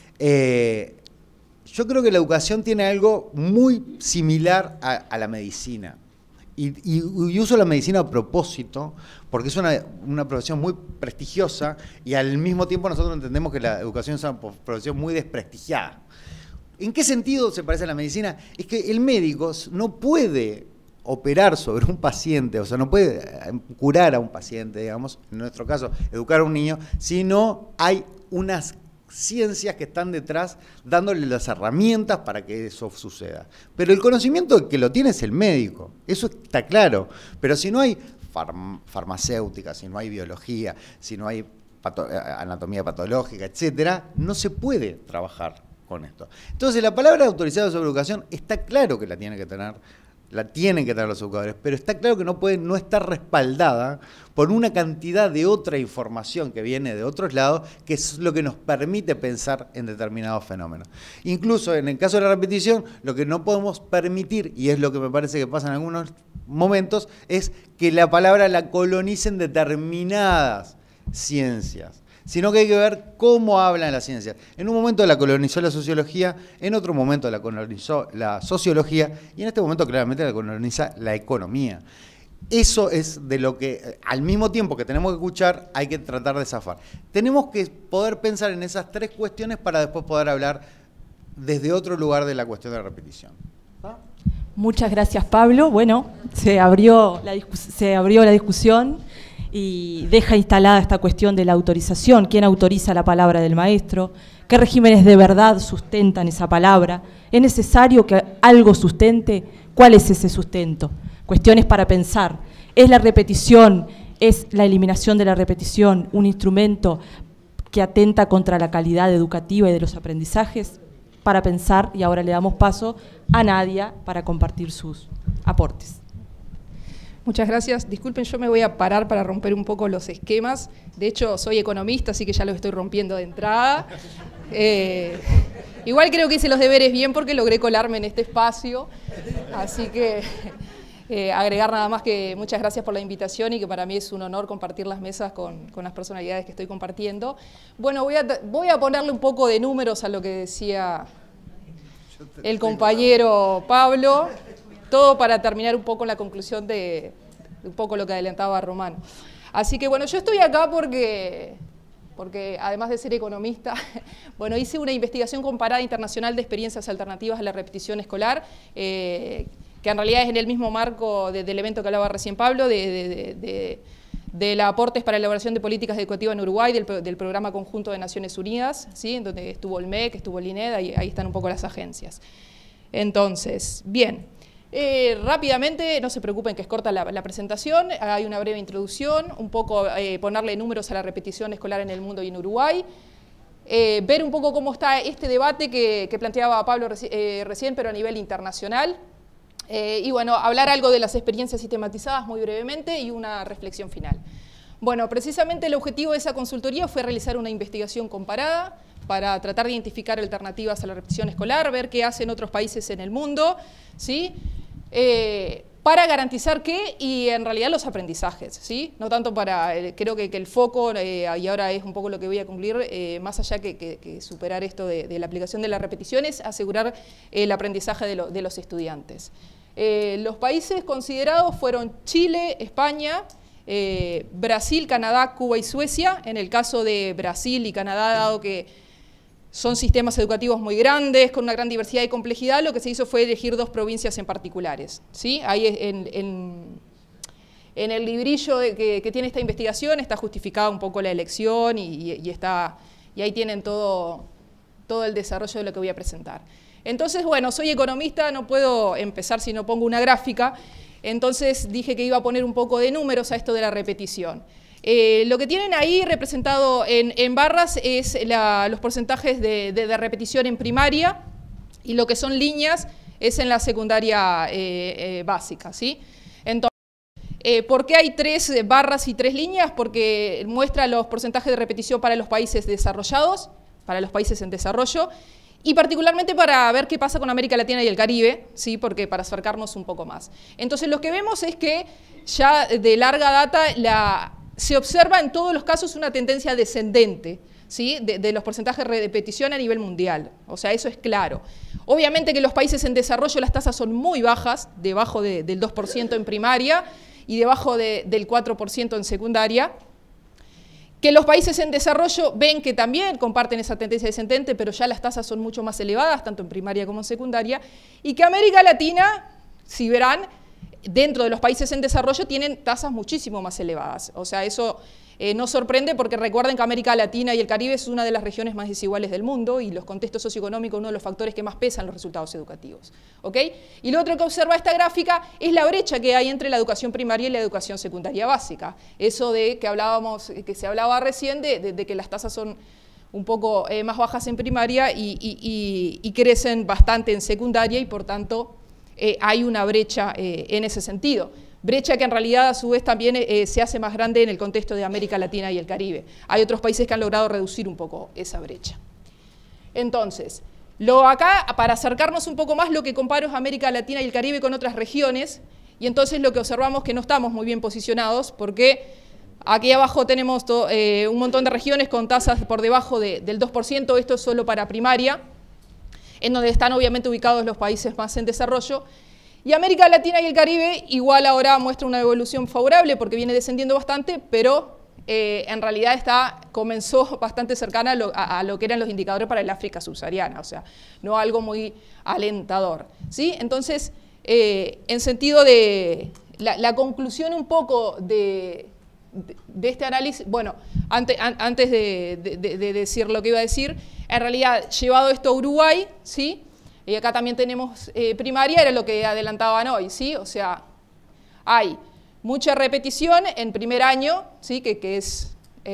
Eh, yo creo que la educación tiene algo muy similar a, a la medicina. Y, y, y uso la medicina a propósito, porque es una, una profesión muy prestigiosa y al mismo tiempo nosotros entendemos que la educación es una profesión muy desprestigiada. ¿En qué sentido se parece a la medicina? Es que el médico no puede operar sobre un paciente, o sea, no puede curar a un paciente, digamos, en nuestro caso, educar a un niño, si no hay unas ciencias que están detrás dándole las herramientas para que eso suceda. Pero el conocimiento que lo tiene es el médico, eso está claro, pero si no hay farm farmacéutica, si no hay biología, si no hay pato anatomía patológica, etcétera, no se puede trabajar con esto. Entonces, la palabra autorizada sobre educación está claro que la tiene que tener la tienen que tener los educadores, pero está claro que no puede no estar respaldada por una cantidad de otra información que viene de otros lados, que es lo que nos permite pensar en determinados fenómenos. Incluso en el caso de la repetición, lo que no podemos permitir, y es lo que me parece que pasa en algunos momentos, es que la palabra la colonicen determinadas ciencias, sino que hay que ver cómo hablan las ciencias. En un momento la colonizó la sociología, en otro momento la colonizó la sociología y en este momento claramente la coloniza la economía. Eso es de lo que, al mismo tiempo que tenemos que escuchar, hay que tratar de zafar. Tenemos que poder pensar en esas tres cuestiones para después poder hablar desde otro lugar de la cuestión de la repetición. ¿Ah? Muchas gracias, Pablo. Bueno, se abrió la, se abrió la discusión y deja instalada esta cuestión de la autorización. ¿Quién autoriza la palabra del maestro? ¿Qué regímenes de verdad sustentan esa palabra? ¿Es necesario que algo sustente? ¿Cuál es ese sustento? Cuestiones para pensar. ¿Es la repetición, es la eliminación de la repetición un instrumento que atenta contra la calidad educativa y de los aprendizajes? Para pensar, y ahora le damos paso a Nadia para compartir sus aportes. Muchas gracias. Disculpen, yo me voy a parar para romper un poco los esquemas. De hecho, soy economista, así que ya los estoy rompiendo de entrada. Eh, igual creo que hice los deberes bien porque logré colarme en este espacio. Así que eh, agregar nada más que muchas gracias por la invitación y que para mí es un honor compartir las mesas con, con las personalidades que estoy compartiendo. Bueno, voy a, voy a ponerle un poco de números a lo que decía el compañero Pablo. Todo para terminar un poco la conclusión de, de un poco lo que adelantaba Romano. Así que bueno, yo estoy acá porque, porque además de ser economista, bueno, hice una investigación comparada internacional de experiencias alternativas a la repetición escolar, eh, que en realidad es en el mismo marco de, del evento que hablaba recién Pablo, de, de, de, de, de la aportes para la elaboración de políticas educativas en Uruguay, del, del programa conjunto de Naciones Unidas, ¿sí? En donde estuvo el M E C, estuvo el I N E D, ahí, ahí están un poco las agencias. Entonces, bien. Eh, rápidamente, no se preocupen que es corta la, la presentación, hay una breve introducción, un poco eh, ponerle números a la repetición escolar en el mundo y en Uruguay, eh, ver un poco cómo está este debate que, que planteaba Pablo reci eh, recién, pero a nivel internacional, eh, y bueno, hablar algo de las experiencias sistematizadas muy brevemente y una reflexión final. Bueno, precisamente el objetivo de esa consultoría fue realizar una investigación comparada para tratar de identificar alternativas a la repetición escolar, ver qué hacen otros países en el mundo, ¿sí? Eh, para garantizar qué y en realidad los aprendizajes, ¿sí? No tanto para, eh, creo que, que el foco, eh, y ahora es un poco lo que voy a concluir, eh, más allá que, que, que superar esto de, de la aplicación de la repetición, es asegurar el aprendizaje de, lo, de los estudiantes. Eh, los países considerados fueron Chile, España, eh, Brasil, Canadá, Cuba y Suecia. En el caso de Brasil y Canadá, dado que son sistemas educativos muy grandes, con una gran diversidad y complejidad, lo que se hizo fue elegir dos provincias en particulares, ¿sí? Ahí en, en, en el librillo de que, que tiene esta investigación está justificada un poco la elección y, y, está, y ahí tienen todo, todo el desarrollo de lo que voy a presentar. Entonces, bueno, soy economista, no puedo empezar si no pongo una gráfica. Entonces dije que iba a poner un poco de números a esto de la repetición. Eh, lo que tienen ahí representado en, en barras es la, los porcentajes de, de, de repetición en primaria, y lo que son líneas es en la secundaria eh, eh, básica, ¿sí? Entonces, eh, ¿por qué hay tres barras y tres líneas? Porque muestra los porcentajes de repetición para los países desarrollados, para los países en desarrollo, y particularmente para ver qué pasa con América Latina y el Caribe, ¿sí? Porque para acercarnos un poco más. Entonces lo que vemos es que ya de larga data la, se observa en todos los casos una tendencia descendente, ¿sí? de, de los porcentajes de repetición a nivel mundial, o sea, eso es claro. Obviamente que en los países en desarrollo las tasas son muy bajas, debajo de, del dos por ciento en primaria y debajo de, del cuatro por ciento en secundaria, que los países en desarrollo ven que también comparten esa tendencia descendente, pero ya las tasas son mucho más elevadas, tanto en primaria como en secundaria, y que América Latina, si verán, dentro de los países en desarrollo tienen tasas muchísimo más elevadas. O sea, eso eh, no sorprende porque recuerden que América Latina y el Caribe es una de las regiones más desiguales del mundo y los contextos socioeconómicos uno de los factores que más pesan los resultados educativos. ¿Okay? Y lo otro que observa esta gráfica es la brecha que hay entre la educación primaria y la educación secundaria básica. Eso de que, hablábamos, que se hablaba recién de, de, de que las tasas son un poco eh, más bajas en primaria y, y, y, y crecen bastante en secundaria y por tanto eh, hay una brecha eh, en ese sentido. Brecha que en realidad a su vez también eh, se hace más grande en el contexto de América Latina y el Caribe. Hay otros países que han logrado reducir un poco esa brecha. Entonces, lo acá, para acercarnos un poco más, lo que comparo es América Latina y el Caribe con otras regiones, y entonces lo que observamos es que no estamos muy bien posicionados, porque aquí abajo tenemos to, eh, un montón de regiones con tasas por debajo de, del dos por ciento, esto es solo para primaria, en donde están obviamente ubicados los países más en desarrollo. Y América Latina y el Caribe igual ahora muestra una evolución favorable porque viene descendiendo bastante, pero eh, en realidad está, comenzó bastante cercana a lo, a, a lo que eran los indicadores para el África subsahariana, o sea, no algo muy alentador, ¿sí? Entonces, eh, en sentido de la, la conclusión un poco de, de, de este análisis, bueno, ante, an, antes de, de, de decir lo que iba a decir, en realidad, llevado esto a Uruguay, ¿sí? Y acá también tenemos eh, primaria, era lo que adelantaban hoy, ¿sí? O sea, hay mucha repetición en primer año, ¿sí? que, que es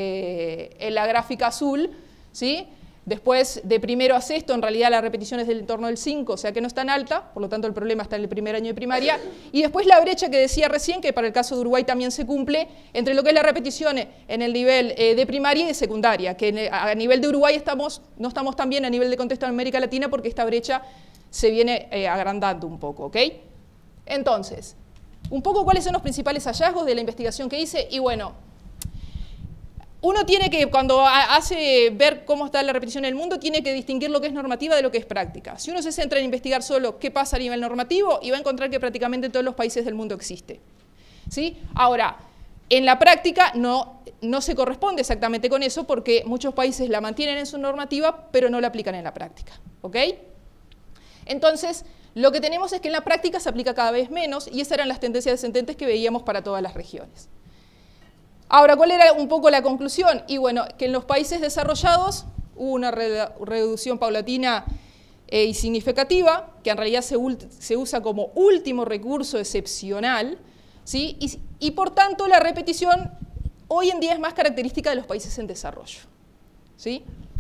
eh, en la gráfica azul, ¿sí? Después, de primero a sexto, en realidad la repetición es del entorno del cinco, o sea que no es tan alta, por lo tanto el problema está en el primer año de primaria. Y después la brecha que decía recién, que para el caso de Uruguay también se cumple, entre lo que es la repetición en el nivel eh, de primaria y de secundaria, que en el, a nivel de Uruguay estamos, no estamos tan bien a nivel de contexto de América Latina porque esta brecha se viene eh, agrandando un poco, ¿ok? Entonces, un poco cuáles son los principales hallazgos de la investigación que hice, y bueno, uno tiene que, cuando hace ver cómo está la repetición en el mundo, tiene que distinguir lo que es normativa de lo que es práctica. Si uno se centra en investigar solo qué pasa a nivel normativo, y va a encontrar que prácticamente en todos los países del mundo existe, ¿sí? Ahora, en la práctica no, no se corresponde exactamente con eso, porque muchos países la mantienen en su normativa, pero no la aplican en la práctica, ¿ok? Entonces, lo que tenemos es que en la práctica se aplica cada vez menos, y esas eran las tendencias descendentes que veíamos para todas las regiones. Ahora, ¿cuál era un poco la conclusión? Y bueno, que en los países desarrollados hubo una re reducción paulatina eh, y significativa, que en realidad se, se usa como último recurso excepcional, ¿sí? y, y por tanto la repetición hoy en día es más característica de los países en desarrollo, ¿sí?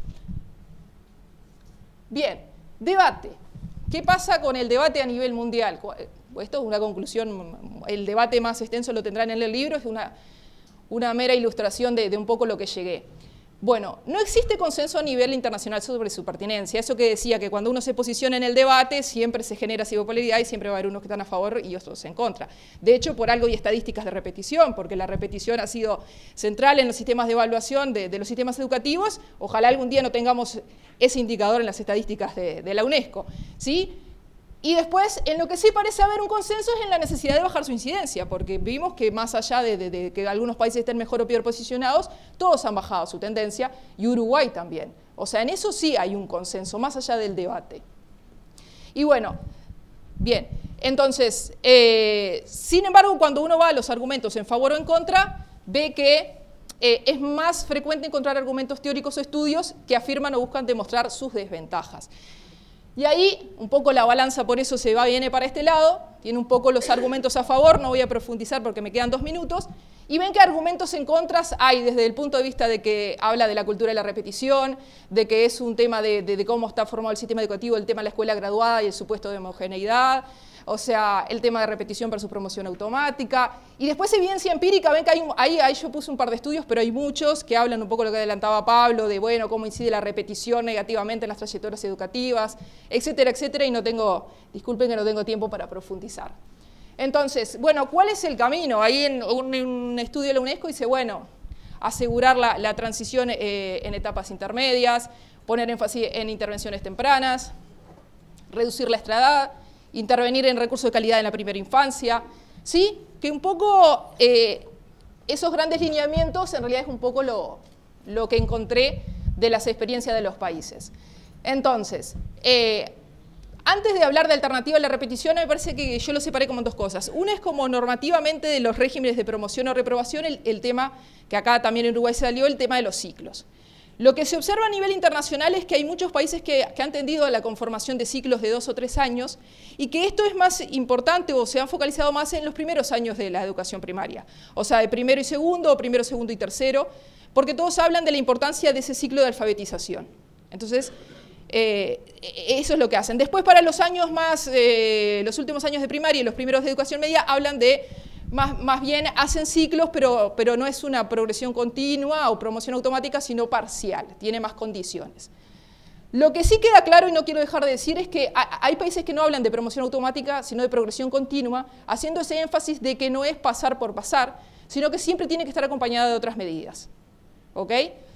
Bien, debate. ¿Qué pasa con el debate a nivel mundial? Esto es una conclusión, el debate más extenso lo tendrán en el libro, es una, una mera ilustración de, de un poco lo que llegué. Bueno, no existe consenso a nivel internacional sobre su pertinencia. Eso que decía que cuando uno se posiciona en el debate siempre se genera bipolaridad y siempre va a haber unos que están a favor y otros en contra. De hecho, por algo hay estadísticas de repetición, porque la repetición ha sido central en los sistemas de evaluación de, de los sistemas educativos. Ojalá algún día no tengamos ese indicador en las estadísticas de, de la UNESCO, ¿sí? Y después, en lo que sí parece haber un consenso es en la necesidad de bajar su incidencia, porque vimos que más allá de, de, de que algunos países estén mejor o peor posicionados, todos han bajado su tendencia, y Uruguay también. O sea, en eso sí hay un consenso, más allá del debate. Y bueno, bien, entonces, eh, sin embargo, cuando uno va a los argumentos en favor o en contra, ve que eh, es más frecuente encontrar argumentos teóricos o estudios que afirman o buscan demostrar sus desventajas. Y ahí un poco la balanza por eso se va, viene para este lado, tiene un poco los argumentos a favor, no voy a profundizar porque me quedan dos minutos, y ven que argumentos en contras hay desde el punto de vista de que habla de la cultura de la repetición, de que es un tema de, de, de cómo está formado el sistema educativo, el tema de la escuela graduada y el supuesto de homogeneidad, o sea, el tema de repetición versus promoción automática, y después evidencia empírica, ven que hay, ahí, ahí yo puse un par de estudios, pero hay muchos que hablan un poco de lo que adelantaba Pablo, de bueno, cómo incide la repetición negativamente en las trayectorias educativas, etcétera, etcétera, y no tengo, disculpen que no tengo tiempo para profundizar. Entonces, bueno, ¿cuál es el camino? Ahí en un, en un estudio de la UNESCO dice, bueno, asegurar la, la transición eh, en etapas intermedias, poner énfasis en intervenciones tempranas, reducir la edad, intervenir en recursos de calidad en la primera infancia, ¿sí? Que un poco eh, esos grandes lineamientos en realidad es un poco lo, lo que encontré de las experiencias de los países. Entonces, eh, antes de hablar de alternativa a la repetición, me parece que yo lo separé como dos cosas. Una es como normativamente de los regímenes de promoción o reprobación, el, el tema que acá también en Uruguay salió, el tema de los ciclos. Lo que se observa a nivel internacional es que hay muchos países que, que han tendido a la conformación de ciclos de dos o tres años y que esto es más importante o se han focalizado más en los primeros años de la educación primaria, o sea, de primero y segundo o primero, segundo y tercero, porque todos hablan de la importancia de ese ciclo de alfabetización. Entonces, eh, eso es lo que hacen. Después, para los años más, eh, los últimos años de primaria y los primeros de educación media, hablan de Más, más bien hacen ciclos, pero, pero no es una progresión continua o promoción automática, sino parcial, tiene más condiciones. Lo que sí queda claro, y no quiero dejar de decir, es que hay países que no hablan de promoción automática, sino de progresión continua, haciendo ese énfasis de que no es pasar por pasar, sino que siempre tiene que estar acompañada de otras medidas. ¿Ok?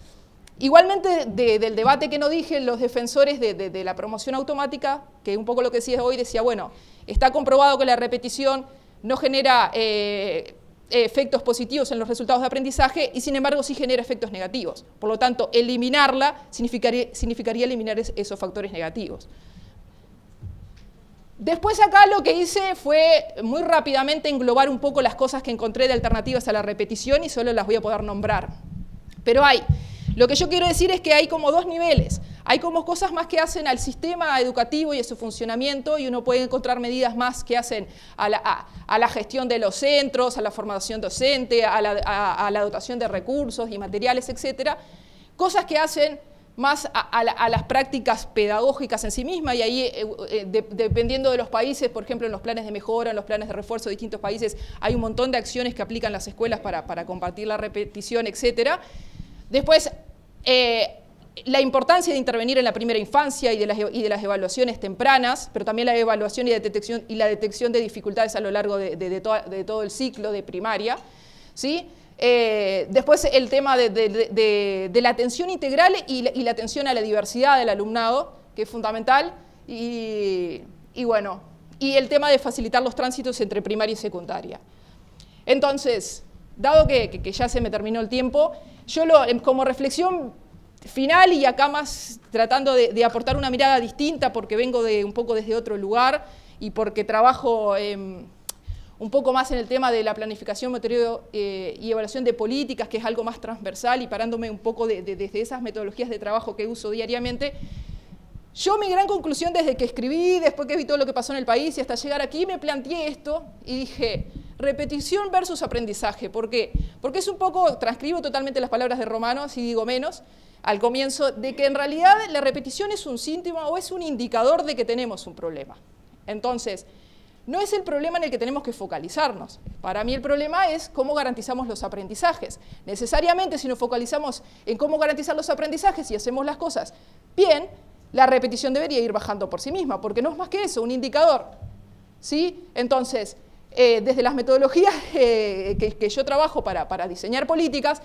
Igualmente, de, del debate que no dije, los defensores de, de, de la promoción automática, que un poco lo que decía hoy, decía, bueno, está comprobado que la repetición no genera eh, efectos positivos en los resultados de aprendizaje y sin embargo sí genera efectos negativos. Por lo tanto, eliminarla significaría, significaría eliminar es, esos factores negativos. Después acá lo que hice fue muy rápidamente englobar un poco las cosas que encontré de alternativas a la repetición y solo las voy a poder nombrar. Pero hay, lo que yo quiero decir es que hay como dos niveles. Hay como cosas más que hacen al sistema educativo y a su funcionamiento y uno puede encontrar medidas más que hacen a la, a, a la gestión de los centros, a la formación docente, a la, a, a la dotación de recursos y materiales, etcétera. Cosas que hacen más a, a, la, a las prácticas pedagógicas en sí mismas y ahí, eh, eh, de, dependiendo de los países, por ejemplo, en los planes de mejora, en los planes de refuerzo de distintos países, hay un montón de acciones que aplican las escuelas para, para combatir la repetición, etcétera. Después, eh, la importancia de intervenir en la primera infancia y de, las, y de las evaluaciones tempranas, pero también la evaluación y la detección, y la detección de dificultades a lo largo de, de, de, to, de todo el ciclo de primaria, ¿sí? Eh, después el tema de, de, de, de la atención integral y la, y la atención a la diversidad del alumnado, que es fundamental, y, y bueno, y el tema de facilitar los tránsitos entre primaria y secundaria. Entonces, dado que, que, que ya se me terminó el tiempo, yo lo, como reflexión final y acá más tratando de, de aportar una mirada distinta porque vengo de un poco desde otro lugar y porque trabajo eh, un poco más en el tema de la planificación, monitoreo eh, y evaluación de políticas, que es algo más transversal y parándome un poco de, de, desde esas metodologías de trabajo que uso diariamente. Yo mi gran conclusión desde que escribí, después que vi todo lo que pasó en el país y hasta llegar aquí, me planteé esto y dije, repetición versus aprendizaje. ¿Por qué? Porque es un poco, transcribo totalmente las palabras de Romano, así digo menos, al comienzo, de que en realidad la repetición es un síntoma o es un indicador de que tenemos un problema. Entonces, no es el problema en el que tenemos que focalizarnos. Para mí el problema es cómo garantizamos los aprendizajes. Necesariamente, si nos focalizamos en cómo garantizar los aprendizajes y hacemos las cosas bien, la repetición debería ir bajando por sí misma, porque no es más que eso, un indicador. ¿Sí? Entonces, eh, desde las metodologías eh, que, que yo trabajo para, para diseñar políticas,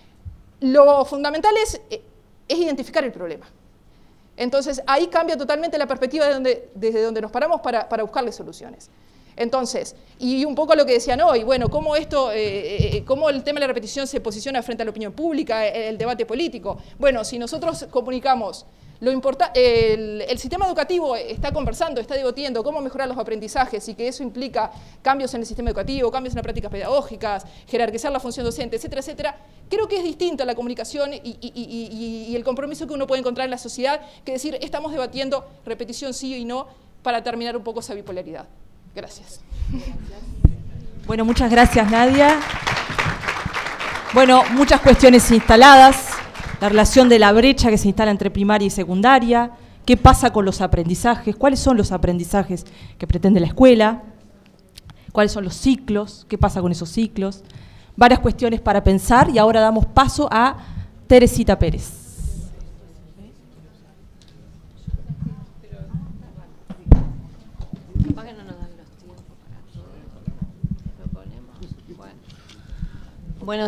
lo fundamental es, es identificar el problema. Entonces, ahí cambia totalmente la perspectiva de donde, desde donde nos paramos para, para buscarle soluciones. Entonces, y un poco lo que decían hoy, bueno, cómo, esto, eh, cómo el tema de la repetición se posiciona frente a la opinión pública, el, el debate político. Bueno, si nosotros comunicamos Lo importa, el, el sistema educativo está conversando, está debatiendo cómo mejorar los aprendizajes y que eso implica cambios en el sistema educativo, cambios en las prácticas pedagógicas, jerarquizar la función docente, etcétera, etcétera. Creo que es distinta la comunicación y, y, y, y, y el compromiso que uno puede encontrar en la sociedad que decir estamos debatiendo repetición sí y no para terminar un poco esa bipolaridad. Gracias. Bueno, muchas gracias, Nadia. Bueno, muchas cuestiones instaladas. La relación de la brecha que se instala entre primaria y secundaria, qué pasa con los aprendizajes, cuáles son los aprendizajes que pretende la escuela, cuáles son los ciclos, qué pasa con esos ciclos, varias cuestiones para pensar y ahora damos paso a Teresita Pérez. Bueno,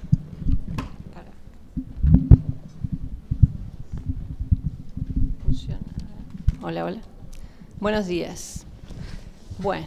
hola, hola. Buenos días. Bueno,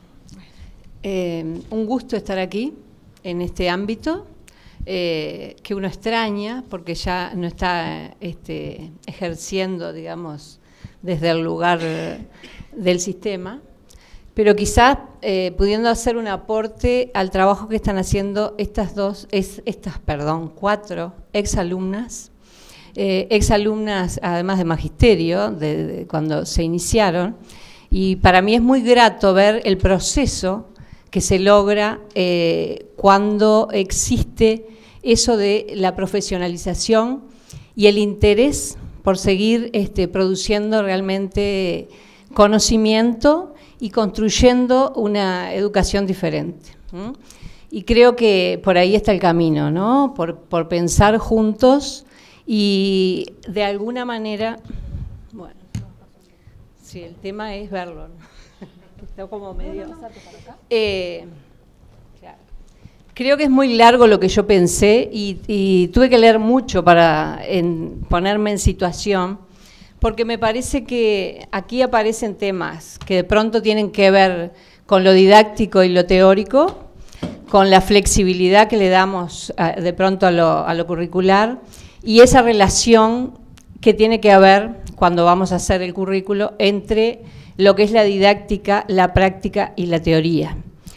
eh, un gusto estar aquí en este ámbito eh, que uno extraña porque ya no está este, ejerciendo, digamos, desde el lugar del sistema, pero quizás eh, pudiendo hacer un aporte al trabajo que están haciendo estas dos, es, estas, perdón, cuatro exalumnas. Eh, exalumnas, además de magisterio, de, de cuando se iniciaron, y para mí es muy grato ver el proceso que se logra eh, cuando existe eso de la profesionalización y el interés por seguir este, produciendo realmente conocimiento y construyendo una educación diferente. ¿Mm? Y creo que por ahí está el camino, ¿no? Por, por pensar juntos. Y de alguna manera, bueno, sí, el tema es verlo, ¿no? Está como medio... Eh, claro. Creo que es muy largo lo que yo pensé y, y tuve que leer mucho para en, ponerme en situación, porque me parece que aquí aparecen temas que de pronto tienen que ver con lo didáctico y lo teórico, con la flexibilidad que le damos a, de pronto a lo, a lo curricular, y esa relación que tiene que haber cuando vamos a hacer el currículo entre lo que es la didáctica, la práctica y la teoría.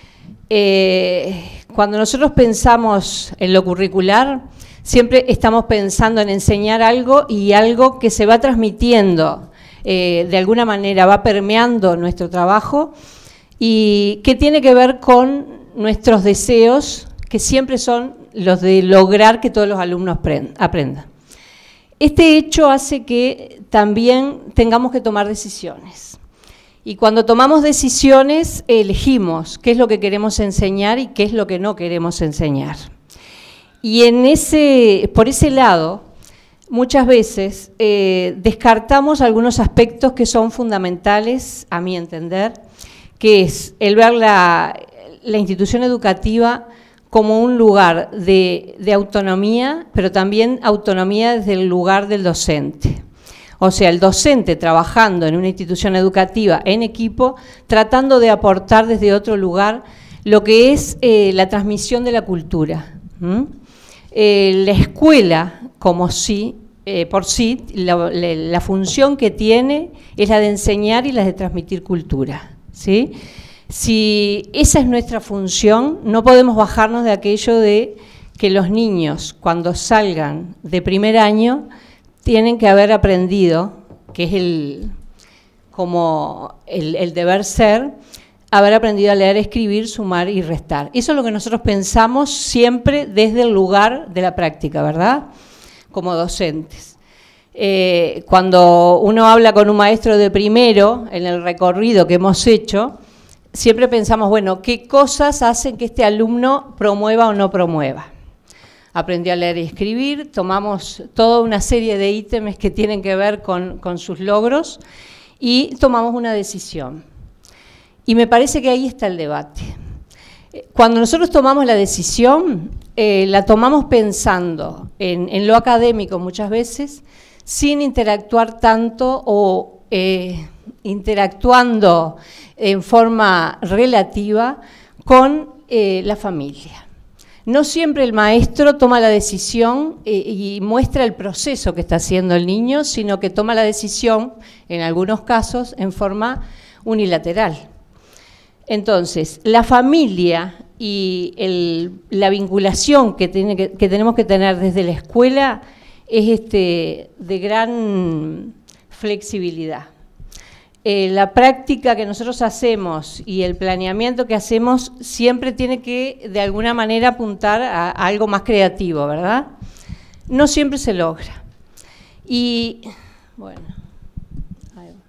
Eh, cuando nosotros pensamos en lo curricular, siempre estamos pensando en enseñar algo y algo que se va transmitiendo, eh, de alguna manera va permeando nuestro trabajo y que tiene que ver con nuestros deseos, que siempre son los de lograr que todos los alumnos aprendan. Este hecho hace que también tengamos que tomar decisiones. Y cuando tomamos decisiones, elegimos qué es lo que queremos enseñar y qué es lo que no queremos enseñar. Y en ese, por ese lado, muchas veces eh, descartamos algunos aspectos que son fundamentales, a mi entender, que es el ver la, la institución educativa como un lugar de, de autonomía, pero también autonomía desde el lugar del docente. O sea, el docente trabajando en una institución educativa en equipo, tratando de aportar desde otro lugar lo que es eh, la transmisión de la cultura. ¿Mm? Eh, la escuela, como sí, eh, por sí, la, la, la función que tiene es la de enseñar y la de transmitir cultura, ¿sí? Si esa es nuestra función, no podemos bajarnos de aquello de que los niños, cuando salgan de primer año, tienen que haber aprendido, que es el, como el, el deber ser, haber aprendido a leer, escribir, sumar y restar. Eso es lo que nosotros pensamos siempre desde el lugar de la práctica, ¿verdad? Como docentes. Eh, cuando uno habla con un maestro de primero, en el recorrido que hemos hecho, siempre pensamos, bueno, ¿qué cosas hacen que este alumno promueva o no promueva? Aprendió a leer y escribir, tomamos toda una serie de ítems que tienen que ver con, con sus logros y tomamos una decisión. Y me parece que ahí está el debate. Cuando nosotros tomamos la decisión, eh, la tomamos pensando en, en lo académico muchas veces, sin interactuar tanto o eh, interactuando en forma relativa con eh, la familia. No siempre el maestro toma la decisión eh, y muestra el proceso que está haciendo el niño, sino que toma la decisión, en algunos casos, en forma unilateral. Entonces, la familia y el, la vinculación que, tiene que, que tenemos que tener desde la escuela es este, de gran flexibilidad. Eh, la práctica que nosotros hacemos y el planeamiento que hacemos siempre tiene que, de alguna manera, apuntar a, a algo más creativo, ¿verdad? No siempre se logra. Y, bueno, ahí va.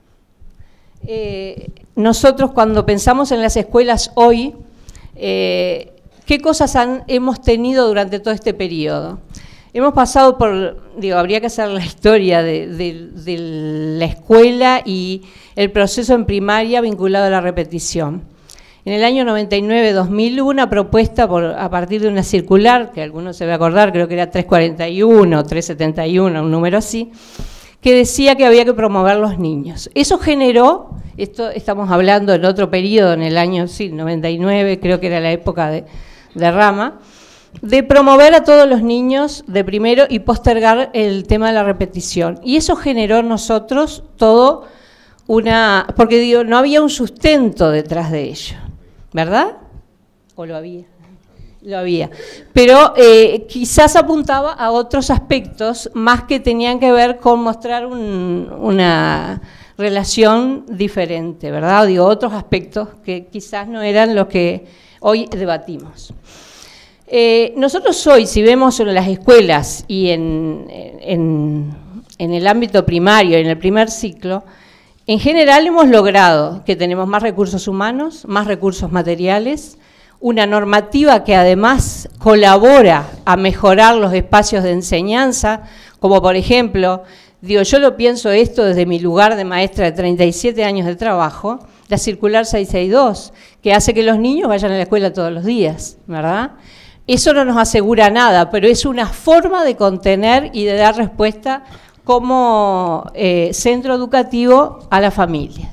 Eh, nosotros cuando pensamos en las escuelas hoy, eh, ¿qué cosas han, hemos tenido durante todo este periodo? Hemos pasado por, digo, habría que hacer la historia de, de, de la escuela y el proceso en primaria vinculado a la repetición. En el año noventa y nueve dos mil, hubo una propuesta por, a partir de una circular, que algunos se va a acordar, creo que era trescientos cuarenta y uno, trescientos setenta y uno, un número así, que decía que había que promover los niños. Eso generó, esto estamos hablando en otro periodo, en el año sí, noventa y nueve, creo que era la época de, de Rama, de promover a todos los niños de primero y postergar el tema de la repetición. Y eso generó en nosotros todo una... porque digo, no había un sustento detrás de ello, ¿verdad? ¿O lo había? Lo había. Pero eh, quizás apuntaba a otros aspectos más que tenían que ver con mostrar un, una relación diferente, ¿verdad? Digo, otros aspectos que quizás no eran los que hoy debatimos. Eh, nosotros hoy, si vemos en las escuelas y en, en, en el ámbito primario, en el primer ciclo, en general hemos logrado que tenemos más recursos humanos, más recursos materiales, una normativa que además colabora a mejorar los espacios de enseñanza, como por ejemplo, digo, yo lo pienso esto desde mi lugar de maestra de treinta y siete años de trabajo, la circular seiscientos sesenta y dos, que hace que los niños vayan a la escuela todos los días, ¿verdad? Eso no nos asegura nada, pero es una forma de contener y de dar respuesta como eh, centro educativo a las familias.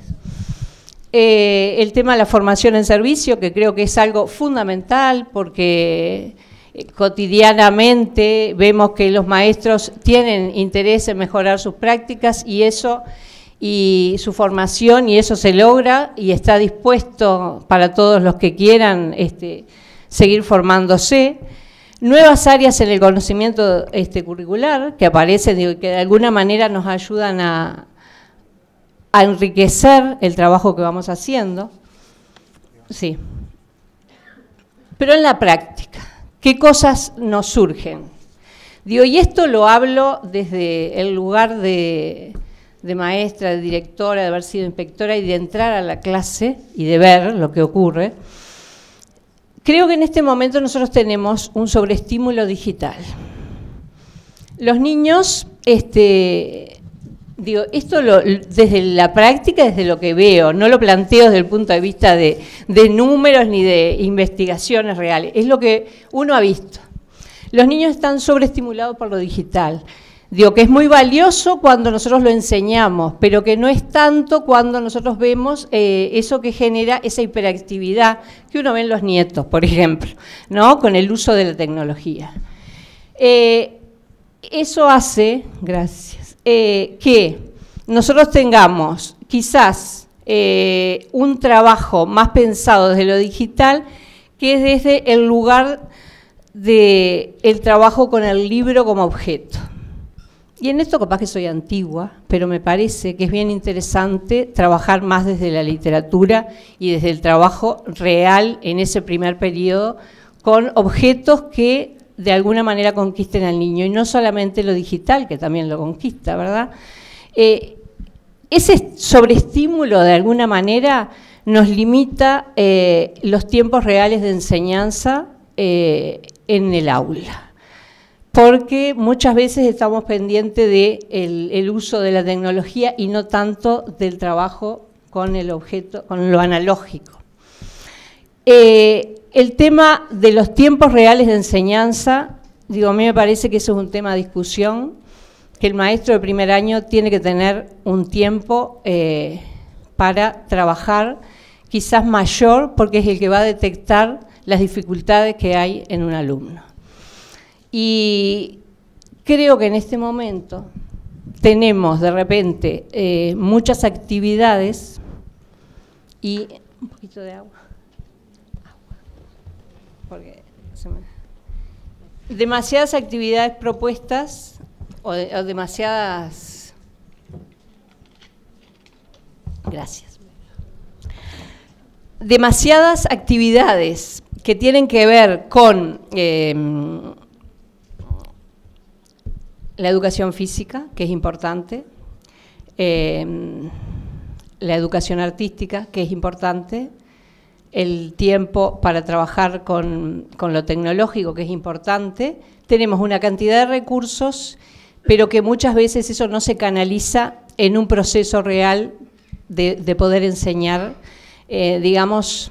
Eh, el tema de la formación en servicio, que creo que es algo fundamental porque eh, cotidianamente vemos que los maestros tienen interés en mejorar sus prácticas y eso y su formación, y eso se logra y está dispuesto para todos los que quieran este, seguir formándose. Nuevas áreas en el conocimiento este, curricular que aparecen y que de alguna manera nos ayudan a, a enriquecer el trabajo que vamos haciendo. Sí. Pero en la práctica, ¿qué cosas nos surgen? Digo, y esto lo hablo desde el lugar de, de maestra, de directora, de haber sido inspectora y de entrar a la clase y de ver lo que ocurre. Creo que en este momento nosotros tenemos un sobreestímulo digital. Los niños, este, digo, esto lo, desde la práctica, desde lo que veo, no lo planteo desde el punto de vista de, de números ni de investigaciones reales, es lo que uno ha visto. Los niños están sobreestimulados por lo digital. Digo que es muy valioso cuando nosotros lo enseñamos, pero que no es tanto cuando nosotros vemos eh, eso que genera esa hiperactividad que uno ve en los nietos, por ejemplo, ¿no? Con el uso de la tecnología. Eh, eso hace, gracias, eh, que nosotros tengamos quizás eh, un trabajo más pensado desde lo digital que es desde el lugar del trabajo con el libro como objeto. Y en esto capaz que soy antigua, pero me parece que es bien interesante trabajar más desde la literatura y desde el trabajo real en ese primer periodo con objetos que de alguna manera conquisten al niño, y no solamente lo digital, que también lo conquista, ¿verdad? Eh, ese sobreestímulo de alguna manera nos limita eh, los tiempos reales de enseñanza eh, en el aula. Porque muchas veces estamos pendientes del el uso de la tecnología y no tanto del trabajo con el objeto, con lo analógico. Eh, el tema de los tiempos reales de enseñanza, digo, a mí me parece que eso es un tema de discusión, que el maestro de primer año tiene que tener un tiempo eh, para trabajar, quizás mayor, porque es el que va a detectar las dificultades que hay en un alumno. Y creo que en este momento tenemos de repente eh, muchas actividades y un poquito de agua, agua. Porque se me... demasiadas actividades propuestas o, de, o demasiadas, gracias, demasiadas actividades que tienen que ver con eh, la educación física, que es importante, eh, la educación artística, que es importante, el tiempo para trabajar con, con lo tecnológico, que es importante. Tenemos una cantidad de recursos, pero que muchas veces eso no se canaliza en un proceso real de, de poder enseñar, eh, digamos,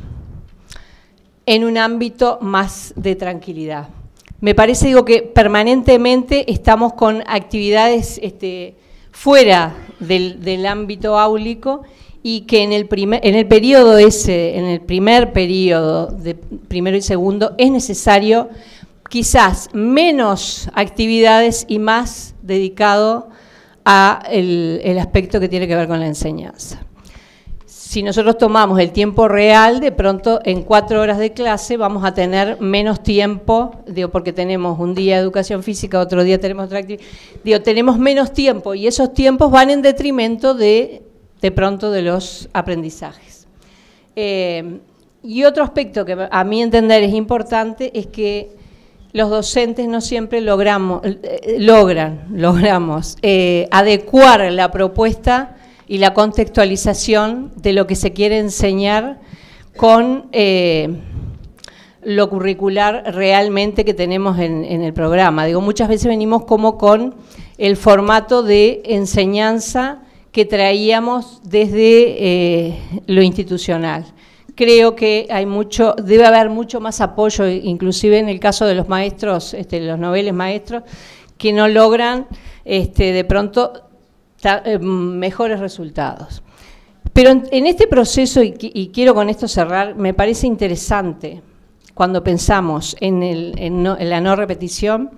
en un ámbito más de tranquilidad. Me parece, digo, que permanentemente estamos con actividades este, fuera del, del ámbito áulico y que en el, primer, en el periodo ese, en el primer periodo de primero y segundo, es necesario quizás menos actividades y más dedicado a el, el aspecto que tiene que ver con la enseñanza. Si nosotros tomamos el tiempo real, de pronto en cuatro horas de clase vamos a tener menos tiempo, digo, porque tenemos un día de educación física, otro día tenemos otra actividad, digo, tenemos menos tiempo y esos tiempos van en detrimento de, de pronto de los aprendizajes. Eh, y otro aspecto que a mi entender es importante es que los docentes no siempre logramos, eh, logran, logramos eh, adecuar la propuesta y la contextualización de lo que se quiere enseñar con eh, lo curricular realmente que tenemos en, en el programa. Digo, muchas veces venimos como con el formato de enseñanza que traíamos desde eh, lo institucional. Creo que hay mucho, debe haber mucho más apoyo, inclusive en el caso de los maestros, este, los noveles maestros, que no logran este, de pronto mejores resultados. Pero en, en este proceso, y, y quiero con esto cerrar, me parece interesante cuando pensamos en, el, en, no, en la no repetición,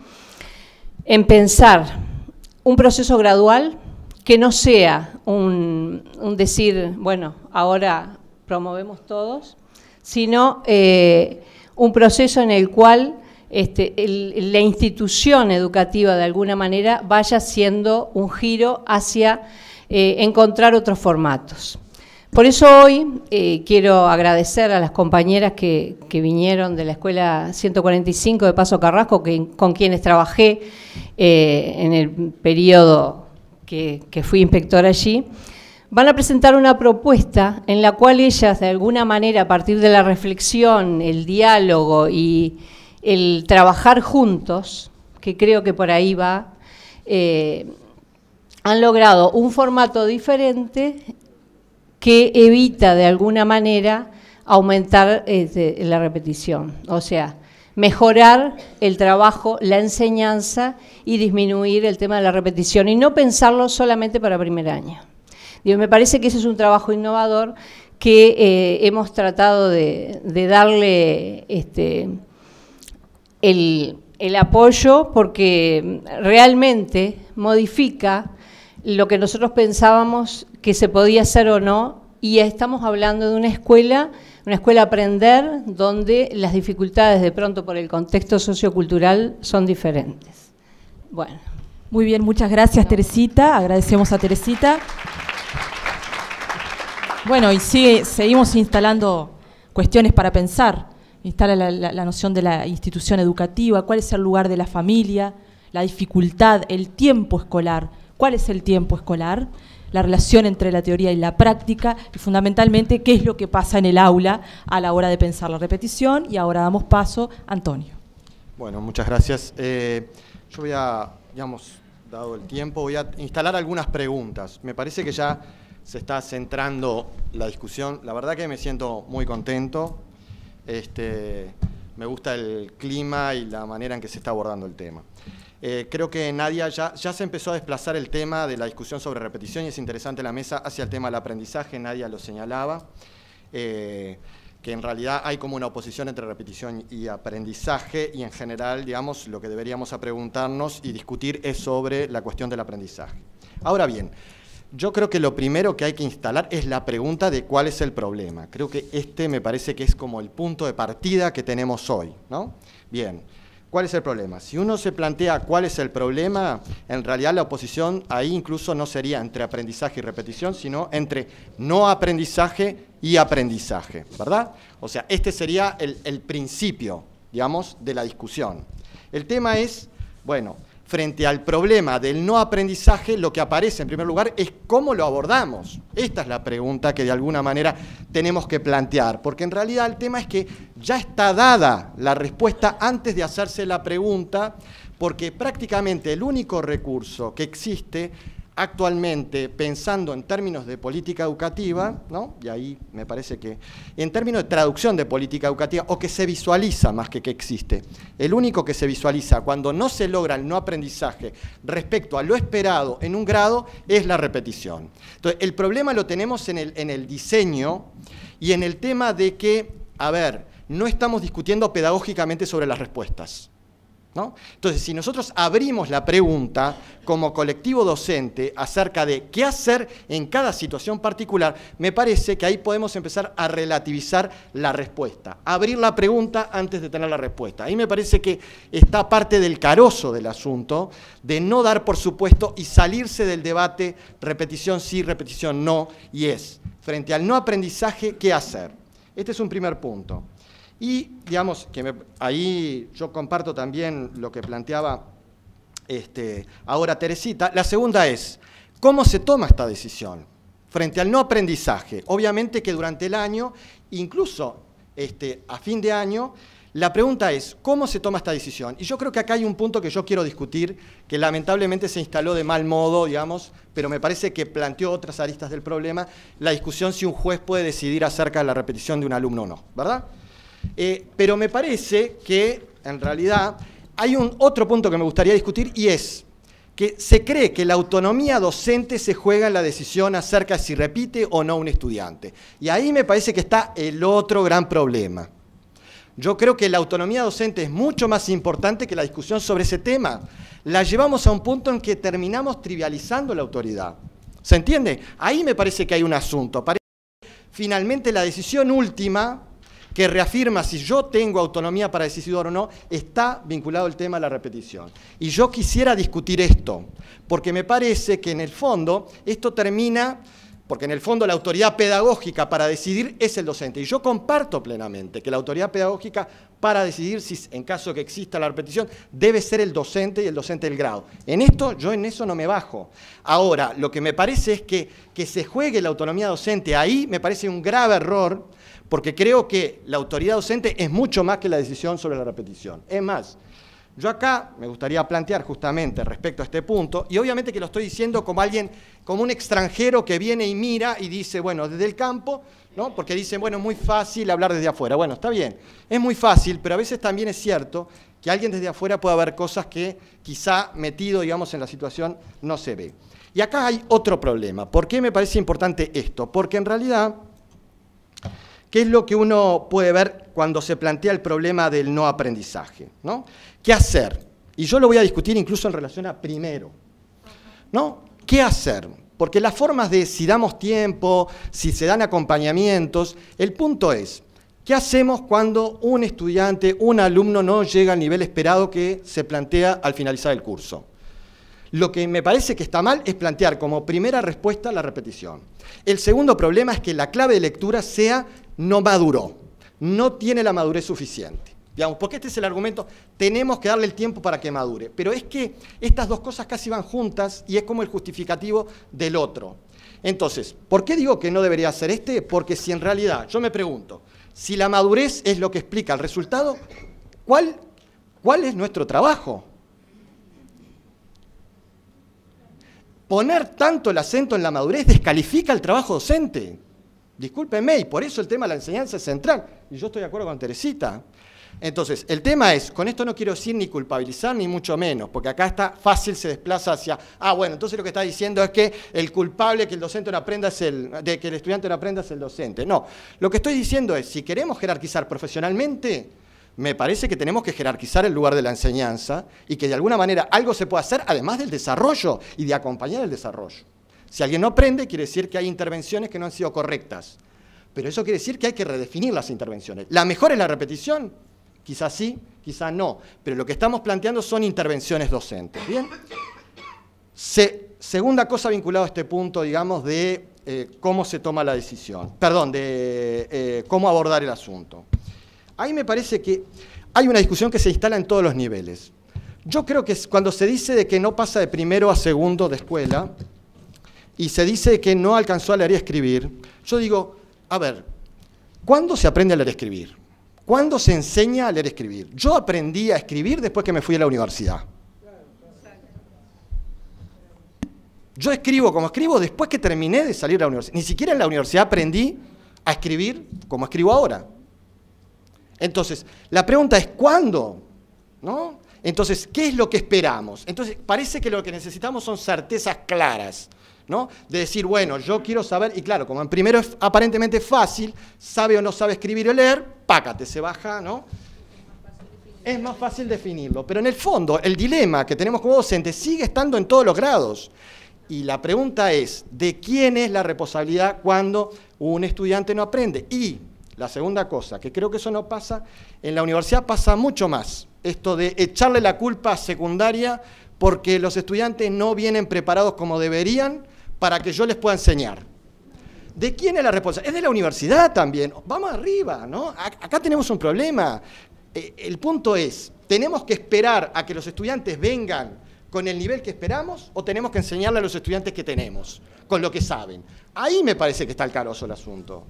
en pensar un proceso gradual que no sea un, un decir, bueno, ahora promovemos todos, sino eh, un proceso en el cual Este, el, la institución educativa de alguna manera vaya haciendo un giro hacia eh, encontrar otros formatos. Por eso hoy eh, quiero agradecer a las compañeras que, que vinieron de la Escuela ciento cuarenta y cinco de Paso Carrasco, que, con quienes trabajé eh, en el periodo que, que fui inspectora allí. Van a presentar una propuesta en la cual ellas, de alguna manera, a partir de la reflexión, el diálogo y el trabajar juntos, que creo que por ahí va, eh, han logrado un formato diferente que evita de alguna manera aumentar eh, la repetición, o sea, mejorar el trabajo, la enseñanza y disminuir el tema de la repetición y no pensarlo solamente para primer año. Digo, me parece que ese es un trabajo innovador que eh, hemos tratado de, de darle este, El, el apoyo porque realmente modifica lo que nosotros pensábamos que se podía hacer o no, y estamos hablando de una escuela, una escuela aprender, donde las dificultades de pronto por el contexto sociocultural son diferentes. Bueno. Muy bien, muchas gracias Teresita, agradecemos a Teresita. Bueno, y sigue, seguimos instalando cuestiones para pensar. Instala la, la, la noción de la institución educativa, cuál es el lugar de la familia, la dificultad, el tiempo escolar, cuál es el tiempo escolar, la relación entre la teoría y la práctica y fundamentalmente qué es lo que pasa en el aula a la hora de pensar la repetición. Y ahora damos paso a Antonio. Bueno, muchas gracias. Eh, yo voy a, digamos, dado el tiempo, voy a instalar algunas preguntas. Me parece que ya se está centrando la discusión. La verdad que me siento muy contento. Este, me gusta el clima y la manera en que se está abordando el tema. Eh, creo que Nadia ya, ya se empezó a desplazar el tema de la discusión sobre repetición y es interesante la mesa hacia el tema del aprendizaje, Nadia lo señalaba. Eh, que en realidad hay como una oposición entre repetición y aprendizaje, y en general, digamos, lo que deberíamos a preguntarnos y discutir es sobre la cuestión del aprendizaje. Ahora bien, yo creo que lo primero que hay que instalar es la pregunta de cuál es el problema. Creo que este me parece que es como el punto de partida que tenemos hoy, ¿no? Bien, ¿cuál es el problema? Si uno se plantea cuál es el problema, en realidad la oposición ahí incluso no sería entre aprendizaje y repetición, sino entre no aprendizaje y aprendizaje, ¿verdad? O sea, este sería el, el principio, digamos, de la discusión. El tema es, bueno, frente al problema del no aprendizaje, lo que aparece en primer lugar es cómo lo abordamos. Esta es la pregunta que de alguna manera tenemos que plantear, porque en realidad el tema es que ya está dada la respuesta antes de hacerse la pregunta, porque prácticamente el único recurso que existe actualmente, pensando en términos de política educativa, ¿no? Y ahí me parece que, en términos de traducción de política educativa, o que se visualiza más que que existe, el único que se visualiza cuando no se logra el no aprendizaje respecto a lo esperado en un grado, es la repetición. Entonces, el problema lo tenemos en el, en el diseño y en el tema de que, a ver, no estamos discutiendo pedagógicamente sobre las respuestas, ¿no? Entonces, si nosotros abrimos la pregunta como colectivo docente acerca de qué hacer en cada situación particular, me parece que ahí podemos empezar a relativizar la respuesta, abrir la pregunta antes de tener la respuesta. Ahí me parece que está parte del carozo del asunto, de no dar por supuesto y salirse del debate repetición sí, repetición no, y es, frente al no aprendizaje, ¿qué hacer? Este es un primer punto. Y, digamos, que me, ahí yo comparto también lo que planteaba este, ahora Teresita. La segunda es, ¿cómo se toma esta decisión? Frente al no aprendizaje. Obviamente que durante el año, incluso este, a fin de año, la pregunta es, ¿cómo se toma esta decisión? Y yo creo que acá hay un punto que yo quiero discutir, que lamentablemente se instaló de mal modo, digamos, pero me parece que planteó otras aristas del problema, la discusión si un juez puede decidir acerca de la repetición de un alumno o no, ¿verdad? Eh, pero me parece que, en realidad, hay un otro punto que me gustaría discutir y es que se cree que la autonomía docente se juega en la decisión acerca de si repite o no un estudiante. Y ahí me parece que está el otro gran problema. Yo creo que la autonomía docente es mucho más importante que la discusión sobre ese tema. La llevamos a un punto en que terminamos trivializando la autoridad. ¿Se entiende? Ahí me parece que hay un asunto. Parece que finalmente la decisión última que reafirma si yo tengo autonomía para decidir o no, está vinculado al tema de la repetición. Y yo quisiera discutir esto, porque me parece que en el fondo esto termina, porque en el fondo la autoridad pedagógica para decidir es el docente. Y yo comparto plenamente que la autoridad pedagógica para decidir si en caso que exista la repetición debe ser el docente y el docente del grado. En esto, yo en eso no me bajo. Ahora, lo que me parece es que, que se juegue la autonomía docente ahí me parece un grave error, porque creo que la autoridad docente es mucho más que la decisión sobre la repetición. Es más, yo acá me gustaría plantear justamente respecto a este punto, y obviamente que lo estoy diciendo como alguien, como un extranjero que viene y mira y dice, bueno, desde el campo, ¿no? Porque dicen, bueno, es muy fácil hablar desde afuera. Bueno, está bien, es muy fácil, pero a veces también es cierto que alguien desde afuera puede ver cosas que quizá metido, digamos, en la situación no se ve. Y acá hay otro problema. ¿Por qué me parece importante esto? Porque en realidad, ¿qué es lo que uno puede ver cuando se plantea el problema del no aprendizaje, ¿no? ¿Qué hacer? Y yo lo voy a discutir incluso en relación a primero, ¿no? ¿Qué hacer? Porque las formas de si damos tiempo, si se dan acompañamientos, el punto es, ¿qué hacemos cuando un estudiante, un alumno no llega al nivel esperado que se plantea al finalizar el curso? Lo que me parece que está mal es plantear como primera respuesta la repetición. El segundo problema es que la clave de lectura sea no maduró, no tiene la madurez suficiente. Digamos, porque este es el argumento, tenemos que darle el tiempo para que madure. Pero es que estas dos cosas casi van juntas y es como el justificativo del otro. Entonces, ¿por qué digo que no debería ser este? Porque si en realidad, yo me pregunto, si la madurez es lo que explica el resultado, ¿cuál, cuál es nuestro trabajo? Poner tanto el acento en la madurez descalifica el trabajo docente. Discúlpenme, y por eso el tema de la enseñanza es central. Y yo estoy de acuerdo con Teresita. Entonces, el tema es, con esto no quiero decir ni culpabilizar ni mucho menos, porque acá está fácil, se desplaza hacia, ah, bueno, entonces lo que está diciendo es que el culpable que el docente no aprenda es el, de que el estudiante no aprenda es el docente. No, lo que estoy diciendo es, si queremos jerarquizar profesionalmente, me parece que tenemos que jerarquizar el lugar de la enseñanza y que de alguna manera algo se pueda hacer, además del desarrollo y de acompañar el desarrollo. Si alguien no aprende, quiere decir que hay intervenciones que no han sido correctas, pero eso quiere decir que hay que redefinir las intervenciones. ¿La mejor es la repetición? Quizás sí, quizás no, pero lo que estamos planteando son intervenciones docentes, ¿bien? Se, segunda cosa vinculada a este punto, digamos, de eh, cómo se toma la decisión, perdón, de eh, cómo abordar el asunto. Ahí me parece que hay una discusión que se instala en todos los niveles. Yo creo que cuando se dice de que no pasa de primero a segundo de escuela y se dice que no alcanzó a leer y escribir, yo digo, a ver, ¿cuándo se aprende a leer y escribir? ¿Cuándo se enseña a leer y escribir? Yo aprendí a escribir después que me fui a la universidad. Yo escribo como escribo después que terminé de salir de la universidad. Ni siquiera en la universidad aprendí a escribir como escribo ahora. Entonces, la pregunta es ¿cuándo? ¿No? Entonces, ¿qué es lo que esperamos? Entonces, parece que lo que necesitamos son certezas claras, ¿no? De decir, bueno, yo quiero saber, y claro, como en primero es aparentemente fácil, sabe o no sabe escribir o leer, pácate, se baja, ¿no? Es más fácil definirlo, pero en el fondo, el dilema que tenemos como docentes sigue estando en todos los grados. Y la pregunta es, ¿de quién es la responsabilidad cuando un estudiante no aprende? Y la segunda cosa, que creo que eso no pasa, en la universidad pasa mucho más, esto de echarle la culpa a secundaria porque los estudiantes no vienen preparados como deberían para que yo les pueda enseñar. ¿De quién es la responsabilidad? Es de la universidad también. Vamos arriba, ¿no? Acá tenemos un problema. El punto es, ¿tenemos que esperar a que los estudiantes vengan con el nivel que esperamos o tenemos que enseñarle a los estudiantes que tenemos, con lo que saben? Ahí me parece que está el carozo el asunto,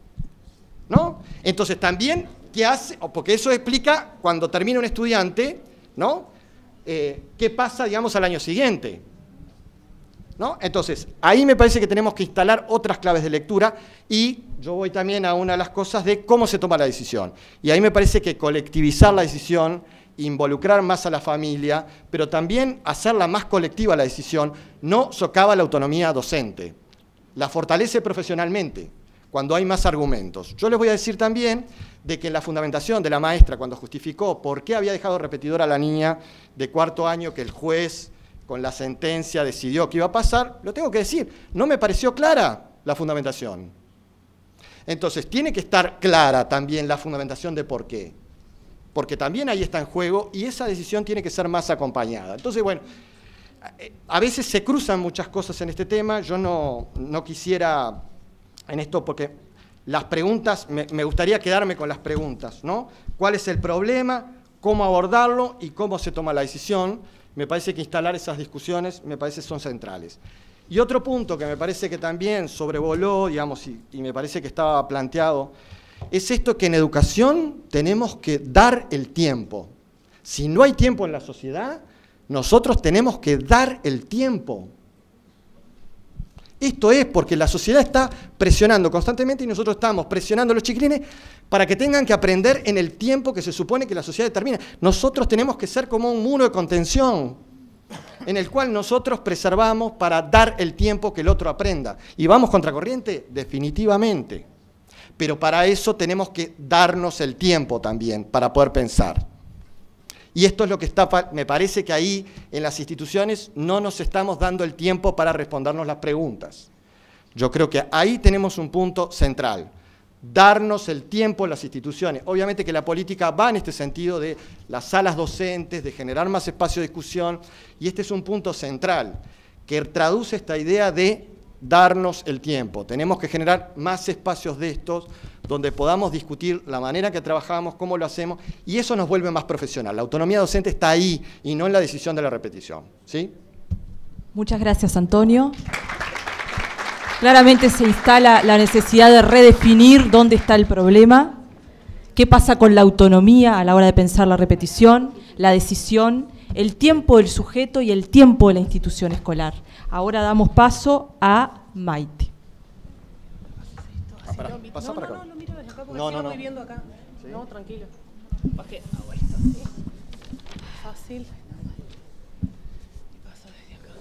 ¿no? Entonces también, ¿qué hace? Porque eso explica cuando termina un estudiante, ¿no? Eh, ¿Qué pasa, digamos, al año siguiente? ¿No? Entonces, ahí me parece que tenemos que instalar otras claves de lectura y yo voy también a una de las cosas de cómo se toma la decisión. Y ahí me parece que colectivizar la decisión, involucrar más a la familia, pero también hacerla más colectiva la decisión, no socava la autonomía docente, la fortalece profesionalmente cuando hay más argumentos. Yo les voy a decir también de que en la fundamentación de la maestra, cuando justificó por qué había dejado repetidora a la niña de cuarto año que el juez con la sentencia decidió que iba a pasar, lo tengo que decir, no me pareció clara la fundamentación. Entonces, tiene que estar clara también la fundamentación de por qué, porque también ahí está en juego y esa decisión tiene que ser más acompañada. Entonces, bueno, a veces se cruzan muchas cosas en este tema, yo no, no quisiera en esto porque las preguntas, me, me gustaría quedarme con las preguntas, ¿no? ¿Cuál es el problema? ¿Cómo abordarlo? ¿Y cómo se toma la decisión? Me parece que instalar esas discusiones, me parece son centrales. Y otro punto que me parece que también sobrevoló, digamos, y, y me parece que estaba planteado, es esto que en educación tenemos que dar el tiempo. Si no hay tiempo en la sociedad, nosotros tenemos que dar el tiempo. Esto es porque la sociedad está presionando constantemente y nosotros estamos presionando a los chiquilines para que tengan que aprender en el tiempo que se supone que la sociedad determina. Nosotros tenemos que ser como un muro de contención en el cual nosotros preservamos para dar el tiempo que el otro aprenda. ¿Y vamos contracorriente? Definitivamente. Pero para eso tenemos que darnos el tiempo también para poder pensar. Y esto es lo que está, me parece que ahí en las instituciones no nos estamos dando el tiempo para respondernos las preguntas. Yo creo que ahí tenemos un punto central, darnos el tiempo en las instituciones. Obviamente que la política va en este sentido de las salas docentes, de generar más espacio de discusión, y este es un punto central, que traduce esta idea de darnos el tiempo. Tenemos que generar más espacios de estos donde podamos discutir la manera que trabajamos, cómo lo hacemos, y eso nos vuelve más profesional. La autonomía docente está ahí y no en la decisión de la repetición. ¿Sí? Muchas gracias, Antonio. Claramente se instala la necesidad de redefinir dónde está el problema, qué pasa con la autonomía a la hora de pensar la repetición, la decisión, el tiempo del sujeto y el tiempo de la institución escolar. Ahora damos paso a Maite. Ah, para, pasa para acá. No, no, lo miro desde acá porque no, sí no, lo no. voy viendo acá. ¿Sí? No, tranquilo. ¿Por qué hago esto así? Fácil. Y paso desde acá.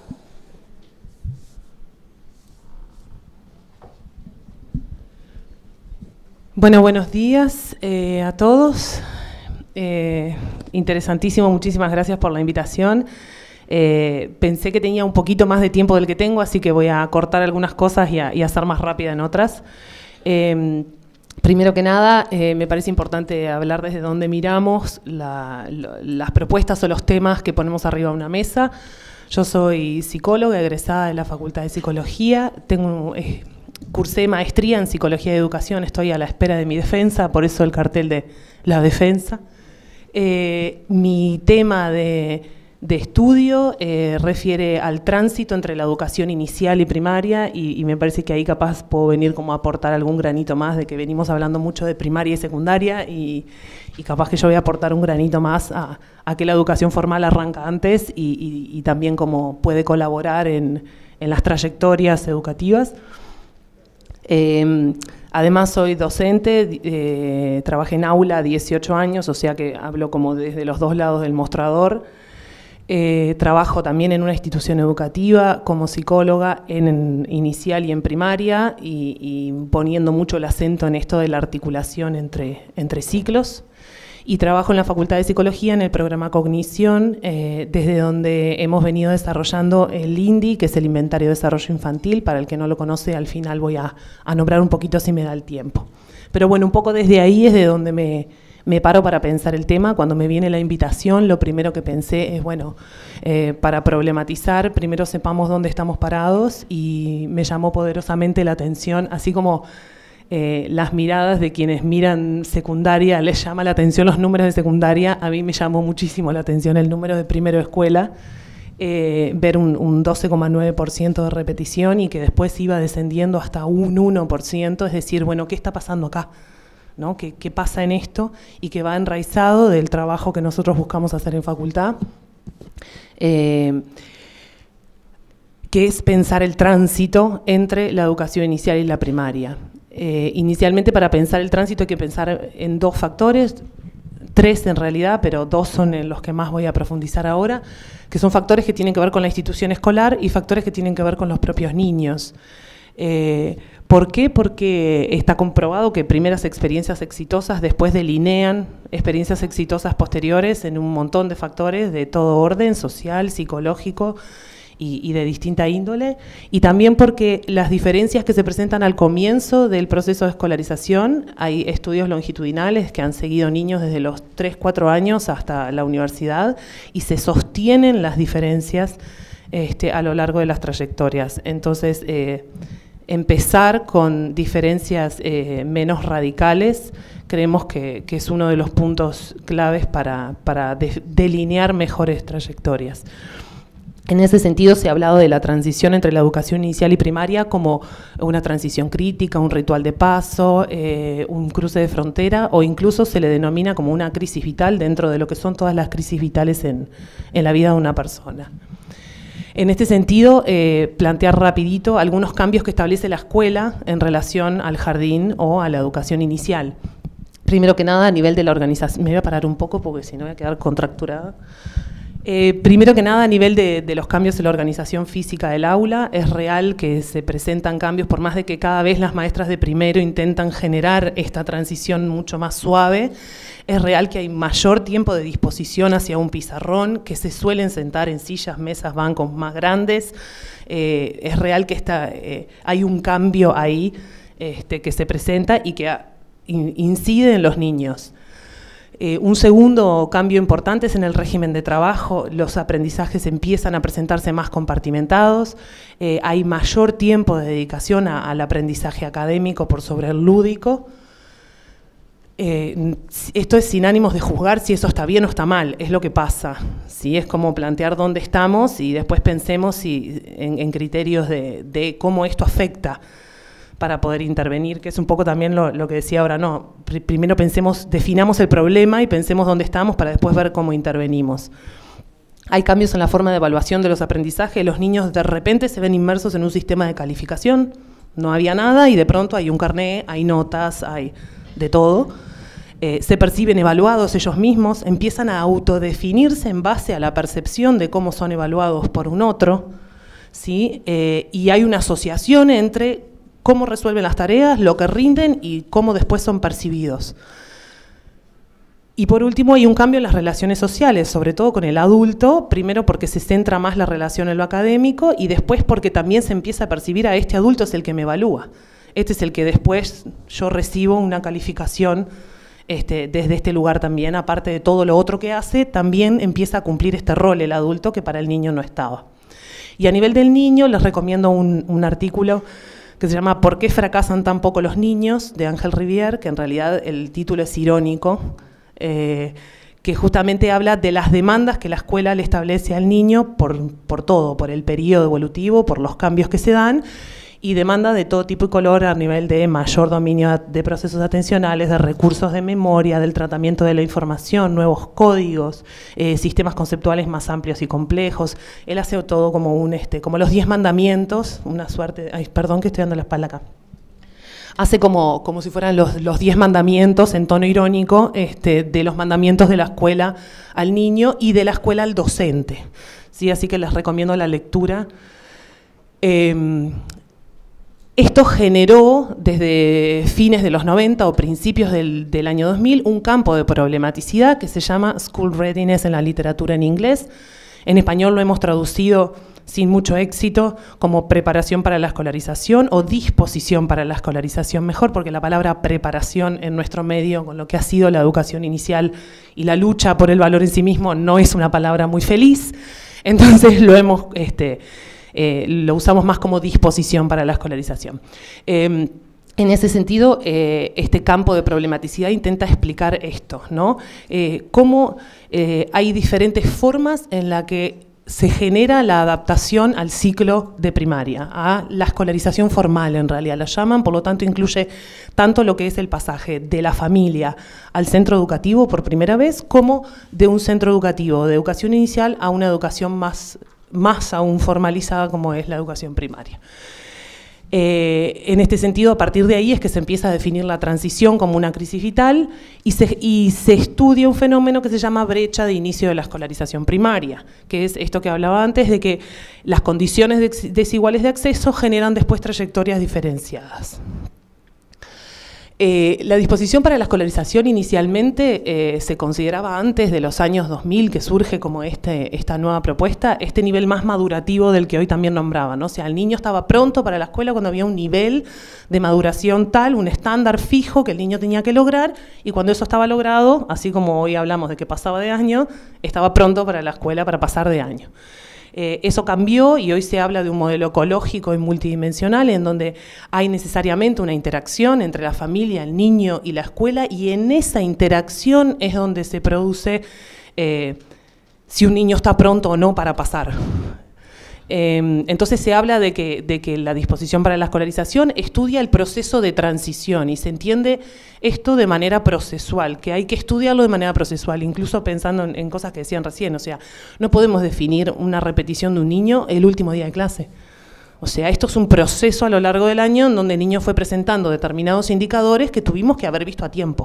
Bueno, buenos días eh, a todos. Eh, interesantísimo, muchísimas gracias por la invitación. Eh, pensé que tenía un poquito más de tiempo del que tengo, así que voy a cortar algunas cosas y a, y a ser más rápida en otras. Eh, primero que nada, eh, me parece importante hablar desde dónde miramos la, lo, las propuestas o los temas que ponemos arriba de una mesa. Yo soy psicóloga, egresada de la Facultad de Psicología, tengo, eh, cursé maestría en Psicología y Educación, estoy a la espera de mi defensa, por eso el cartel de la defensa. Eh, mi tema de, de estudio eh, refiere al tránsito entre la educación inicial y primaria y, y me parece que ahí capaz puedo venir como a aportar algún granito más, de que venimos hablando mucho de primaria y secundaria y, y capaz que yo voy a aportar un granito más a, a que la educación formal arranca antes y, y, y también cómo puede colaborar en, en las trayectorias educativas. Eh, Además soy docente, eh, trabajé en aula dieciocho años, o sea que hablo como desde los dos lados del mostrador. Eh, trabajo también en una institución educativa como psicóloga en, en inicial y en primaria y, y poniendo mucho el acento en esto de la articulación entre, entre ciclos. Y trabajo en la Facultad de Psicología en el programa Cognición, eh, desde donde hemos venido desarrollando el I N D I, que es el Inventario de Desarrollo Infantil. Para el que no lo conoce, al final voy a, a nombrar un poquito si me da el tiempo. Pero bueno, un poco desde ahí es de donde me, me paro para pensar el tema. Cuando me viene la invitación, lo primero que pensé es, bueno, eh, para problematizar, primero sepamos dónde estamos parados, y me llamó poderosamente la atención, así como Eh, las miradas de quienes miran secundaria, les llama la atención los números de secundaria, a mí me llamó muchísimo la atención el número de primero de escuela, eh, ver un, un doce coma nueve por ciento de repetición y que después iba descendiendo hasta un uno por ciento, es decir, bueno, ¿qué está pasando acá? ¿No? ¿Qué, qué pasa en esto? Y que va enraizado del trabajo que nosotros buscamos hacer en facultad, eh, que es pensar el tránsito entre la educación inicial y la primaria. Eh, inicialmente, para pensar el tránsito hay que pensar en dos factores, tres en realidad, pero dos son en los que más voy a profundizar ahora, que son factores que tienen que ver con la institución escolar y factores que tienen que ver con los propios niños. Eh, ¿Por qué? Porque está comprobado que primeras experiencias exitosas después delinean experiencias exitosas posteriores en un montón de factores de todo orden, social, psicológico, Y, y de distinta índole, y también porque las diferencias que se presentan al comienzo del proceso de escolarización, hay estudios longitudinales que han seguido niños desde los tres, cuatro años hasta la universidad, y se sostienen las diferencias este, a lo largo de las trayectorias. Entonces, eh, empezar con diferencias eh, menos radicales, creemos que, que es uno de los puntos claves para, para de, delinear mejores trayectorias. En ese sentido se ha hablado de la transición entre la educación inicial y primaria como una transición crítica, un ritual de paso, eh, un cruce de frontera, o incluso se le denomina como una crisis vital dentro de lo que son todas las crisis vitales en, en la vida de una persona. En este sentido, eh, plantear rapidito algunos cambios que establece la escuela en relación al jardín o a la educación inicial. Primero que nada, a nivel de la organización, me voy a parar un poco porque si no voy a quedar contracturada. Eh, primero que nada, a nivel de, de los cambios en la organización física del aula, es real que se presentan cambios, por más de que cada vez las maestras de primero intentan generar esta transición mucho más suave, es real que hay mayor tiempo de disposición hacia un pizarrón, que se suelen sentar en sillas, mesas, bancos más grandes, eh, es real que está, eh, hay un cambio ahí este, que se presenta y que a, in, incide en los niños. Eh, un segundo cambio importante es en el régimen de trabajo. Los aprendizajes empiezan a presentarse más compartimentados, eh, hay mayor tiempo de dedicación a, al aprendizaje académico por sobre el lúdico. Eh, esto es sin ánimos de juzgar si eso está bien o está mal, es lo que pasa, ¿sí? Es como plantear dónde estamos y después pensemos si, en, en criterios de, de cómo esto afecta para poder intervenir, que es un poco también lo, lo que decía ahora, no, primero pensemos, definamos el problema y pensemos dónde estamos para después ver cómo intervenimos. Hay cambios en la forma de evaluación de los aprendizajes, los niños de repente se ven inmersos en un sistema de calificación, no había nada y de pronto hay un carné, hay notas, hay de todo. eh, se perciben evaluados ellos mismos, empiezan a autodefinirse en base a la percepción de cómo son evaluados por un otro, ¿sí? Eh, y hay una asociación entre cómo resuelven las tareas, lo que rinden y cómo después son percibidos. Y por último hay un cambio en las relaciones sociales, sobre todo con el adulto, primero porque se centra más la relación en lo académico y después porque también se empieza a percibir a este adulto es el que me evalúa. Este es el que después yo recibo una calificación este, desde este lugar también, aparte de todo lo otro que hace, también empieza a cumplir este rol el adulto que para el niño no estaba. Y a nivel del niño les recomiendo un, un artículo que se llama ¿Por qué fracasan tan poco los niños?, de Ángel Rivière, que en realidad el título es irónico, eh, que justamente habla de las demandas que la escuela le establece al niño por, por todo, por el periodo evolutivo, por los cambios que se dan, y demanda de todo tipo y color a nivel de mayor dominio de procesos atencionales, de recursos de memoria, del tratamiento de la información, nuevos códigos, eh, sistemas conceptuales más amplios y complejos. Él hace todo como un este, como los diez mandamientos, una suerte, ay, perdón que estoy dando la espalda acá. Hace como, como si fueran los, los diez mandamientos en tono irónico, este, de los mandamientos de la escuela al niño y de la escuela al docente, ¿sí? Así que les recomiendo la lectura. Eh, Esto generó, desde fines de los noventa o principios del, del año dos mil, un campo de problematicidad que se llama School Readiness en la literatura en inglés. En español lo hemos traducido sin mucho éxito como preparación para la escolarización o disposición para la escolarización, mejor, porque la palabra preparación en nuestro medio, con lo que ha sido la educación inicial y la lucha por el valor en sí mismo, no es una palabra muy feliz. Entonces lo hemos... Este, Eh, lo usamos más como disposición para la escolarización. Eh, en ese sentido, eh, este campo de problematicidad intenta explicar esto, ¿no? Eh, cómo eh, hay diferentes formas en las que se genera la adaptación al ciclo de primaria, a la escolarización formal en realidad la llaman, por lo tanto incluye tanto lo que es el pasaje de la familia al centro educativo por primera vez, como de un centro educativo de educación inicial a una educación más más aún formalizada como es la educación primaria. Eh, en este sentido, a partir de ahí es que se empieza a definir la transición como una crisis vital y se, y se estudia un fenómeno que se llama brecha de inicio de la escolarización primaria, que es esto que hablaba antes de que las condiciones de, desiguales de acceso generan después trayectorias diferenciadas. Eh, la disposición para la escolarización inicialmente eh, se consideraba antes de los años dos mil, que surge como este, esta nueva propuesta, este nivel más madurativo del que hoy también nombraba, ¿no? O sea, el niño estaba pronto para la escuela cuando había un nivel de maduración tal, un estándar fijo que el niño tenía que lograr, y cuando eso estaba logrado, así como hoy hablamos de que pasaba de año, estaba pronto para la escuela para pasar de año. Eh, eso cambió y hoy se habla de un modelo ecológico y multidimensional en donde hay necesariamente una interacción entre la familia, el niño y la escuela, y en esa interacción es donde se produce eh, si un niño está pronto o no para pasar. Eh, entonces se habla de que, de que la disposición para la escolarización estudia el proceso de transición y se entiende esto de manera procesual, que hay que estudiarlo de manera procesual, incluso pensando en, en cosas que decían recién, o sea, no podemos definir una repetición de un niño el último día de clase. O sea, esto es un proceso a lo largo del año en donde el niño fue presentando determinados indicadores que tuvimos que haber visto a tiempo.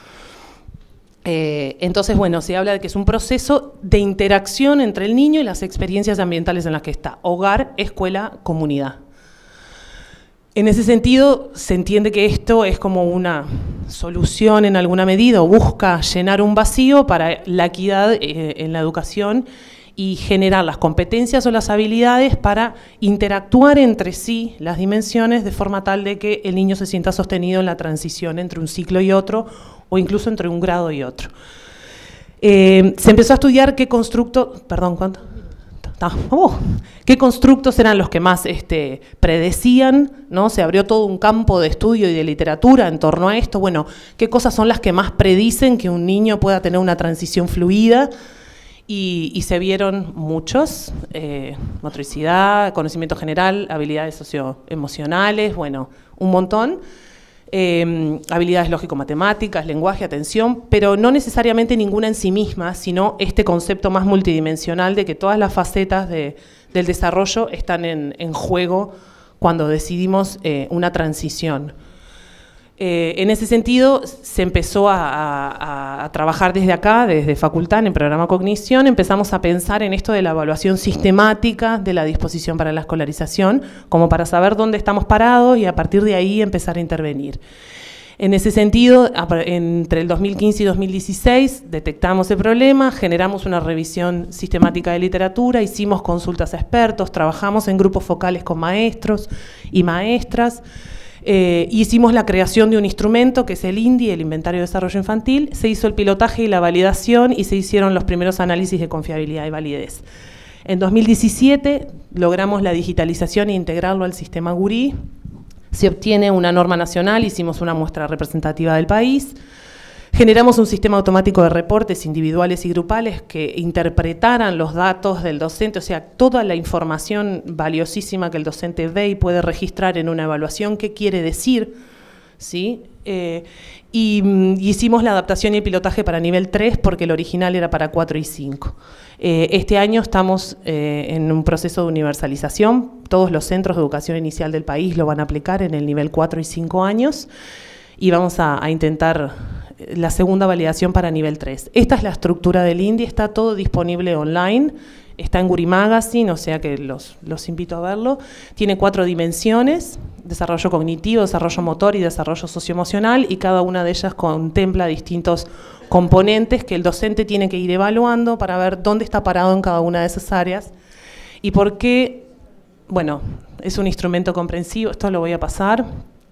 Eh, entonces, bueno, se habla de que es un proceso de interacción entre el niño y las experiencias ambientales en las que está, hogar, escuela, comunidad. En ese sentido, se entiende que esto es como una solución en alguna medida, o busca llenar un vacío para la equidad eh, en la educación y generar las competencias o las habilidades para interactuar entre sí las dimensiones de forma tal de que el niño se sienta sostenido en la transición entre un ciclo y otro, o incluso entre un grado y otro. Eh, se empezó a estudiar qué constructos, perdón, ¿cuánto? Oh, qué constructos eran los que más este, predecían, ¿no? Se abrió todo un campo de estudio y de literatura en torno a esto. Bueno, qué cosas son las que más predicen que un niño pueda tener una transición fluida, y, y se vieron muchos, eh, motricidad, conocimiento general, habilidades socioemocionales, bueno, un montón. Eh, habilidades lógico-matemáticas, lenguaje, atención, pero no necesariamente ninguna en sí misma, sino este concepto más multidimensional de que todas las facetas de, del desarrollo están en, en juego cuando decidimos eh, una transición. Eh, en ese sentido, se empezó a, a, a trabajar desde acá, desde Facultad, en el programa Cognición, empezamos a pensar en esto de la evaluación sistemática de la disposición para la escolarización, como para saber dónde estamos parados y a partir de ahí empezar a intervenir. En ese sentido, entre el dos mil quince y dos mil dieciséis detectamos el problema, generamos una revisión sistemática de literatura, hicimos consultas a expertos, trabajamos en grupos focales con maestros y maestras, Eh, hicimos la creación de un instrumento que es el I N D I, el Inventario de Desarrollo Infantil, se hizo el pilotaje y la validación y se hicieron los primeros análisis de confiabilidad y validez. En dos mil diecisiete logramos la digitalización e integrarlo al sistema Gurí, se obtiene una norma nacional, hicimos una muestra representativa del país, generamos un sistema automático de reportes individuales y grupales que interpretaran los datos del docente, o sea, toda la información valiosísima que el docente ve y puede registrar en una evaluación, qué quiere decir, ¿sí? Eh, y, y hicimos la adaptación y el pilotaje para nivel tres porque el original era para cuatro y cinco. Eh, este año estamos eh, en un proceso de universalización, todos los centros de educación inicial del país lo van a aplicar en el nivel cuatro y cinco años y vamos a, a intentar la segunda validación para nivel tres. Esta es la estructura del I N D I, está todo disponible online, está en Gurí Magazine, o sea que los, los invito a verlo. Tiene cuatro dimensiones, desarrollo cognitivo, desarrollo motor y desarrollo socioemocional, y cada una de ellas contempla distintos componentes que el docente tiene que ir evaluando para ver dónde está parado en cada una de esas áreas y por qué, bueno, es un instrumento comprensivo, esto lo voy a pasar.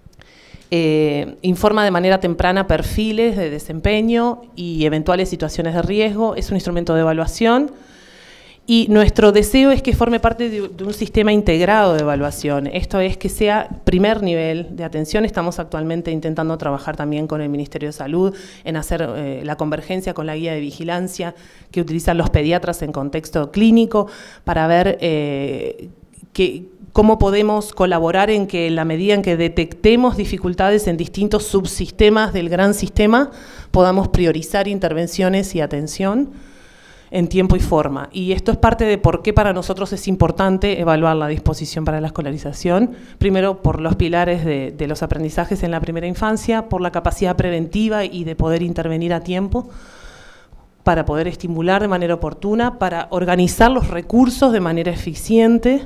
Eh, informa de manera temprana perfiles de desempeño y eventuales situaciones de riesgo, es un instrumento de evaluación y nuestro deseo es que forme parte de, de un sistema integrado de evaluación, esto es que sea primer nivel de atención. Estamos actualmente intentando trabajar también con el Ministerio de Salud en hacer eh, la convergencia con la guía de vigilancia que utilizan los pediatras en contexto clínico para ver eh, que cómo podemos colaborar en que en la medida en que detectemos dificultades en distintos subsistemas del gran sistema, podamos priorizar intervenciones y atención en tiempo y forma. Y esto es parte de por qué para nosotros es importante evaluar la disposición para la escolarización, primero por los pilares de, de los aprendizajes en la primera infancia, por la capacidad preventiva y de poder intervenir a tiempo, para poder estimular de manera oportuna, para organizar los recursos de manera eficiente,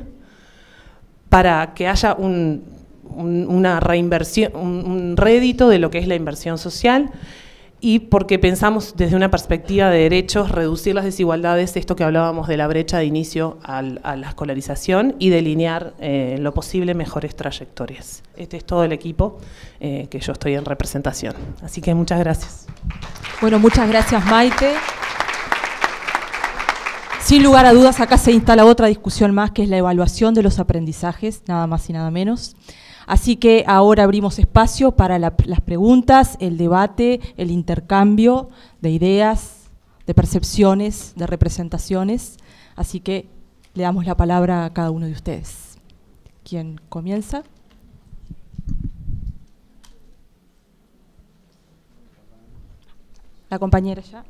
para que haya un, un, una reinversión, un, un rédito de lo que es la inversión social y porque pensamos desde una perspectiva de derechos reducir las desigualdades, esto que hablábamos de la brecha de inicio al, a la escolarización y delinear eh, en lo posible mejores trayectorias. Este es todo el equipo eh, que yo estoy en representación. Así que muchas gracias. Bueno, muchas gracias, Maite. Sin lugar a dudas, acá se instala otra discusión más, que es la evaluación de los aprendizajes, nada más y nada menos. Así que ahora abrimos espacio para la, las preguntas, el debate, el intercambio de ideas, de percepciones, de representaciones. Así que le damos la palabra a cada uno de ustedes. ¿Quién comienza? La compañera ya.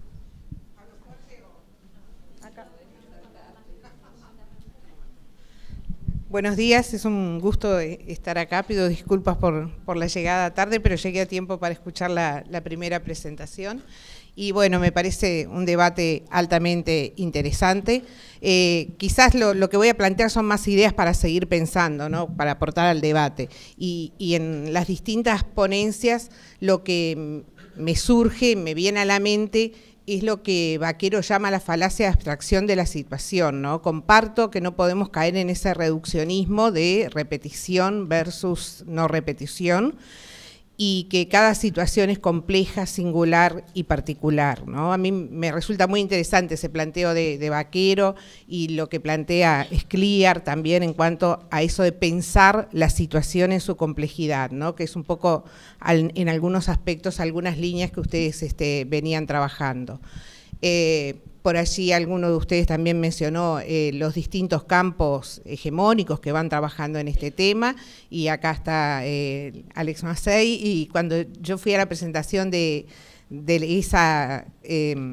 Buenos días, es un gusto estar acá. Pido disculpas por, por la llegada tarde, pero llegué a tiempo para escuchar la, la primera presentación. Y bueno, me parece un debate altamente interesante. Eh, quizás lo, lo que voy a plantear son más ideas para seguir pensando, ¿no? Para aportar al debate. Y, y en las distintas ponencias lo que me surge, me viene a la mente, es lo que Vaquero llama la falacia de abstracción de la situación, ¿no? Comparto que no podemos caer en ese reduccionismo de repetición versus no repetición y que cada situación es compleja, singular y particular, ¿no? A mí me resulta muy interesante ese planteo de, de Vaquero y lo que plantea Scliar también en cuanto a eso de pensar la situación en su complejidad, ¿no? Que es un poco al, en algunos aspectos, algunas líneas que ustedes este, venían trabajando. Eh, por allí alguno de ustedes también mencionó eh, los distintos campos hegemónicos que van trabajando en este tema, y acá está eh, Alex Massey, y cuando yo fui a la presentación de, de esa eh,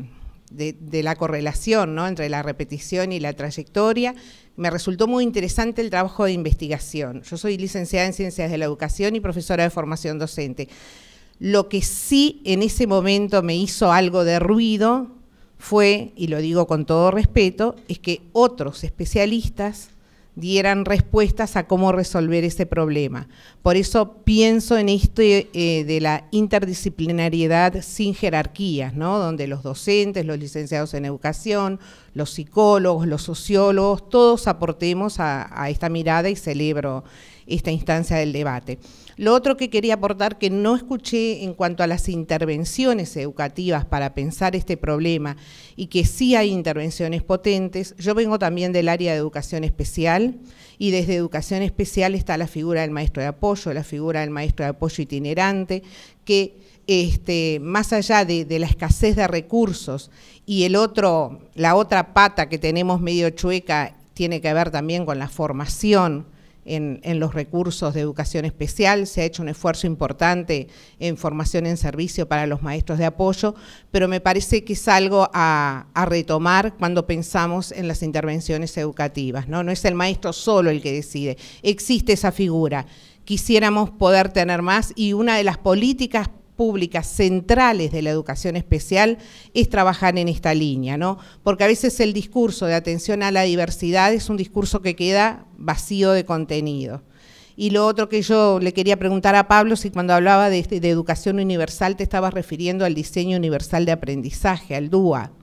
de, de la correlación, ¿no?, entre la repetición y la trayectoria. Me resultó muy interesante el trabajo de investigación. Yo soy licenciada en Ciencias de la Educación y profesora de formación docente. Lo que sí en ese momento me hizo algo de ruido fue, y lo digo con todo respeto, es que otros especialistas dieran respuestas a cómo resolver ese problema. Por eso pienso en esto eh, de la interdisciplinariedad sin jerarquías, ¿no?, donde los docentes, los licenciados en educación, los psicólogos, los sociólogos, todos aportemos a, a esta mirada y celebro esta instancia del debate. Lo otro que quería aportar, que no escuché en cuanto a las intervenciones educativas para pensar este problema, y que sí hay intervenciones potentes. Yo vengo también del área de educación especial, y desde educación especial está la figura del maestro de apoyo, la figura del maestro de apoyo itinerante, que este, más allá de, de la escasez de recursos, y el otro, la otra pata que tenemos medio chueca tiene que ver también con la formación En, en los recursos de educación especial. Se ha hecho un esfuerzo importante en formación en servicio para los maestros de apoyo, pero me parece que es algo a, a retomar cuando pensamos en las intervenciones educativas, ¿no? No es el maestro solo el que decide, existe esa figura. Quisiéramos poder tener más, y una de las políticas públicas centrales de la educación especial es trabajar en esta línea, ¿no? Porque a veces el discurso de atención a la diversidad es un discurso que queda vacío de contenido. Y lo otro que yo le quería preguntar a Pablo, si cuando hablaba de, de educación universal te estabas refiriendo al diseño universal de aprendizaje, al D U A.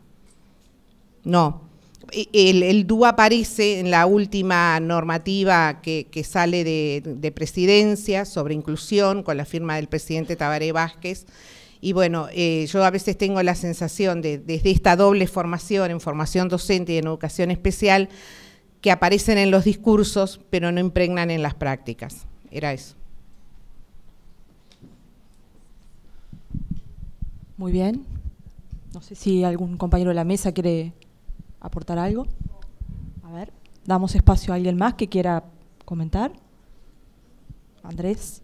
No. El, el D U A aparece en la última normativa que, que sale de, de presidencia sobre inclusión, con la firma del presidente Tabaré Vázquez, y bueno, eh, yo a veces tengo la sensación de, desde esta doble formación, en formación docente y en educación especial, que aparecen en los discursos, pero no impregnan en las prácticas. Era eso. Muy bien. No sé si algún compañero de la mesa quiere aportar algo. A ver, damos espacio a alguien más que quiera comentar. Andrés.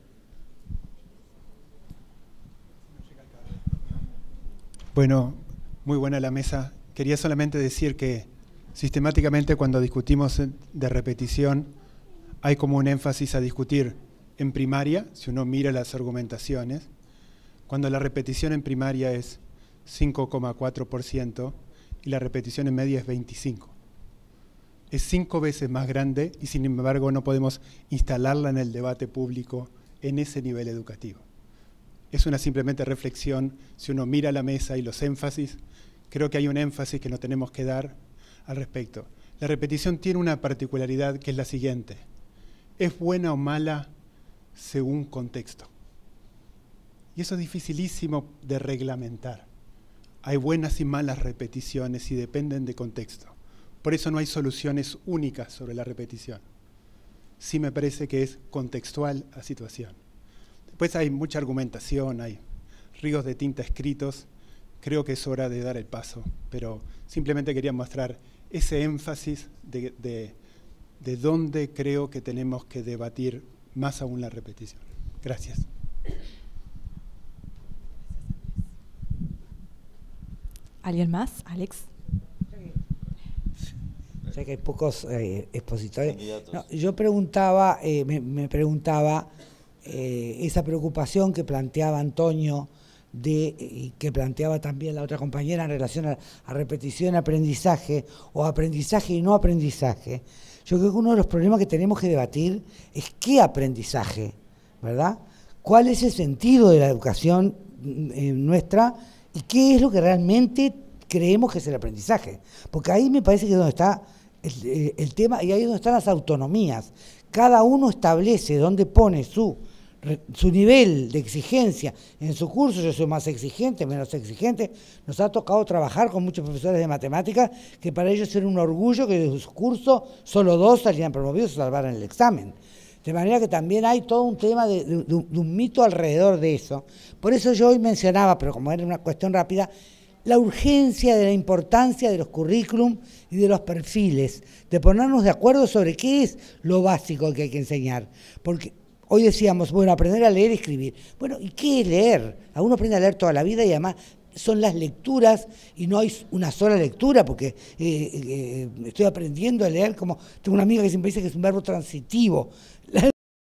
Bueno, muy buena la mesa. Quería solamente decir que sistemáticamente cuando discutimos de repetición hay como un énfasis a discutir en primaria, si uno mira las argumentaciones, cuando la repetición en primaria es cinco coma cuatro por ciento, y la repetición en media es veinticinco. Es cinco veces más grande y sin embargo no podemos instalarla en el debate público en ese nivel educativo. Es una simplemente reflexión, si uno mira la mesa y los énfasis, creo que hay un énfasis que no tenemos que dar al respecto. La repetición tiene una particularidad que es la siguiente: es buena o mala según contexto. Y eso es dificilísimo de reglamentar. Hay buenas y malas repeticiones y dependen de contexto. Por eso no hay soluciones únicas sobre la repetición. Sí me parece que es contextual a situación. Después hay mucha argumentación, hay ríos de tinta escritos. Creo que es hora de dar el paso, pero simplemente quería mostrar ese énfasis de, de, de dónde creo que tenemos que debatir más aún la repetición. Gracias. ¿Alguien más? Alex. Sé que hay pocos eh, expositores. No, yo preguntaba, eh, me, me preguntaba eh, esa preocupación que planteaba Antonio de, y que planteaba también la otra compañera en relación a, a repetición, aprendizaje, o aprendizaje y no aprendizaje. Yo creo que uno de los problemas que tenemos que debatir es qué aprendizaje, ¿verdad? ¿Cuál es el sentido de la educación eh, nuestra? ¿Y qué es lo que realmente creemos que es el aprendizaje? Porque ahí me parece que es donde está el, el tema, y ahí es donde están las autonomías. Cada uno establece dónde pone su, su nivel de exigencia. En su curso yo soy más exigente, menos exigente. Nos ha tocado trabajar con muchos profesores de matemáticas que para ellos era un orgullo que de su curso solo dos salían promovidos y salvaran el examen. De manera que también hay todo un tema de, de, de un mito alrededor de eso. Por eso yo hoy mencionaba, pero como era una cuestión rápida, la urgencia de la importancia de los currículum y de los perfiles, de ponernos de acuerdo sobre qué es lo básico que hay que enseñar. Porque hoy decíamos, bueno, aprender a leer y escribir. Bueno, ¿y qué es leer? A uno aprende a leer toda la vida y además son las lecturas y no hay una sola lectura, porque eh, eh, estoy aprendiendo a leer como, tengo una amiga que siempre dice que es un verbo transitivo, la,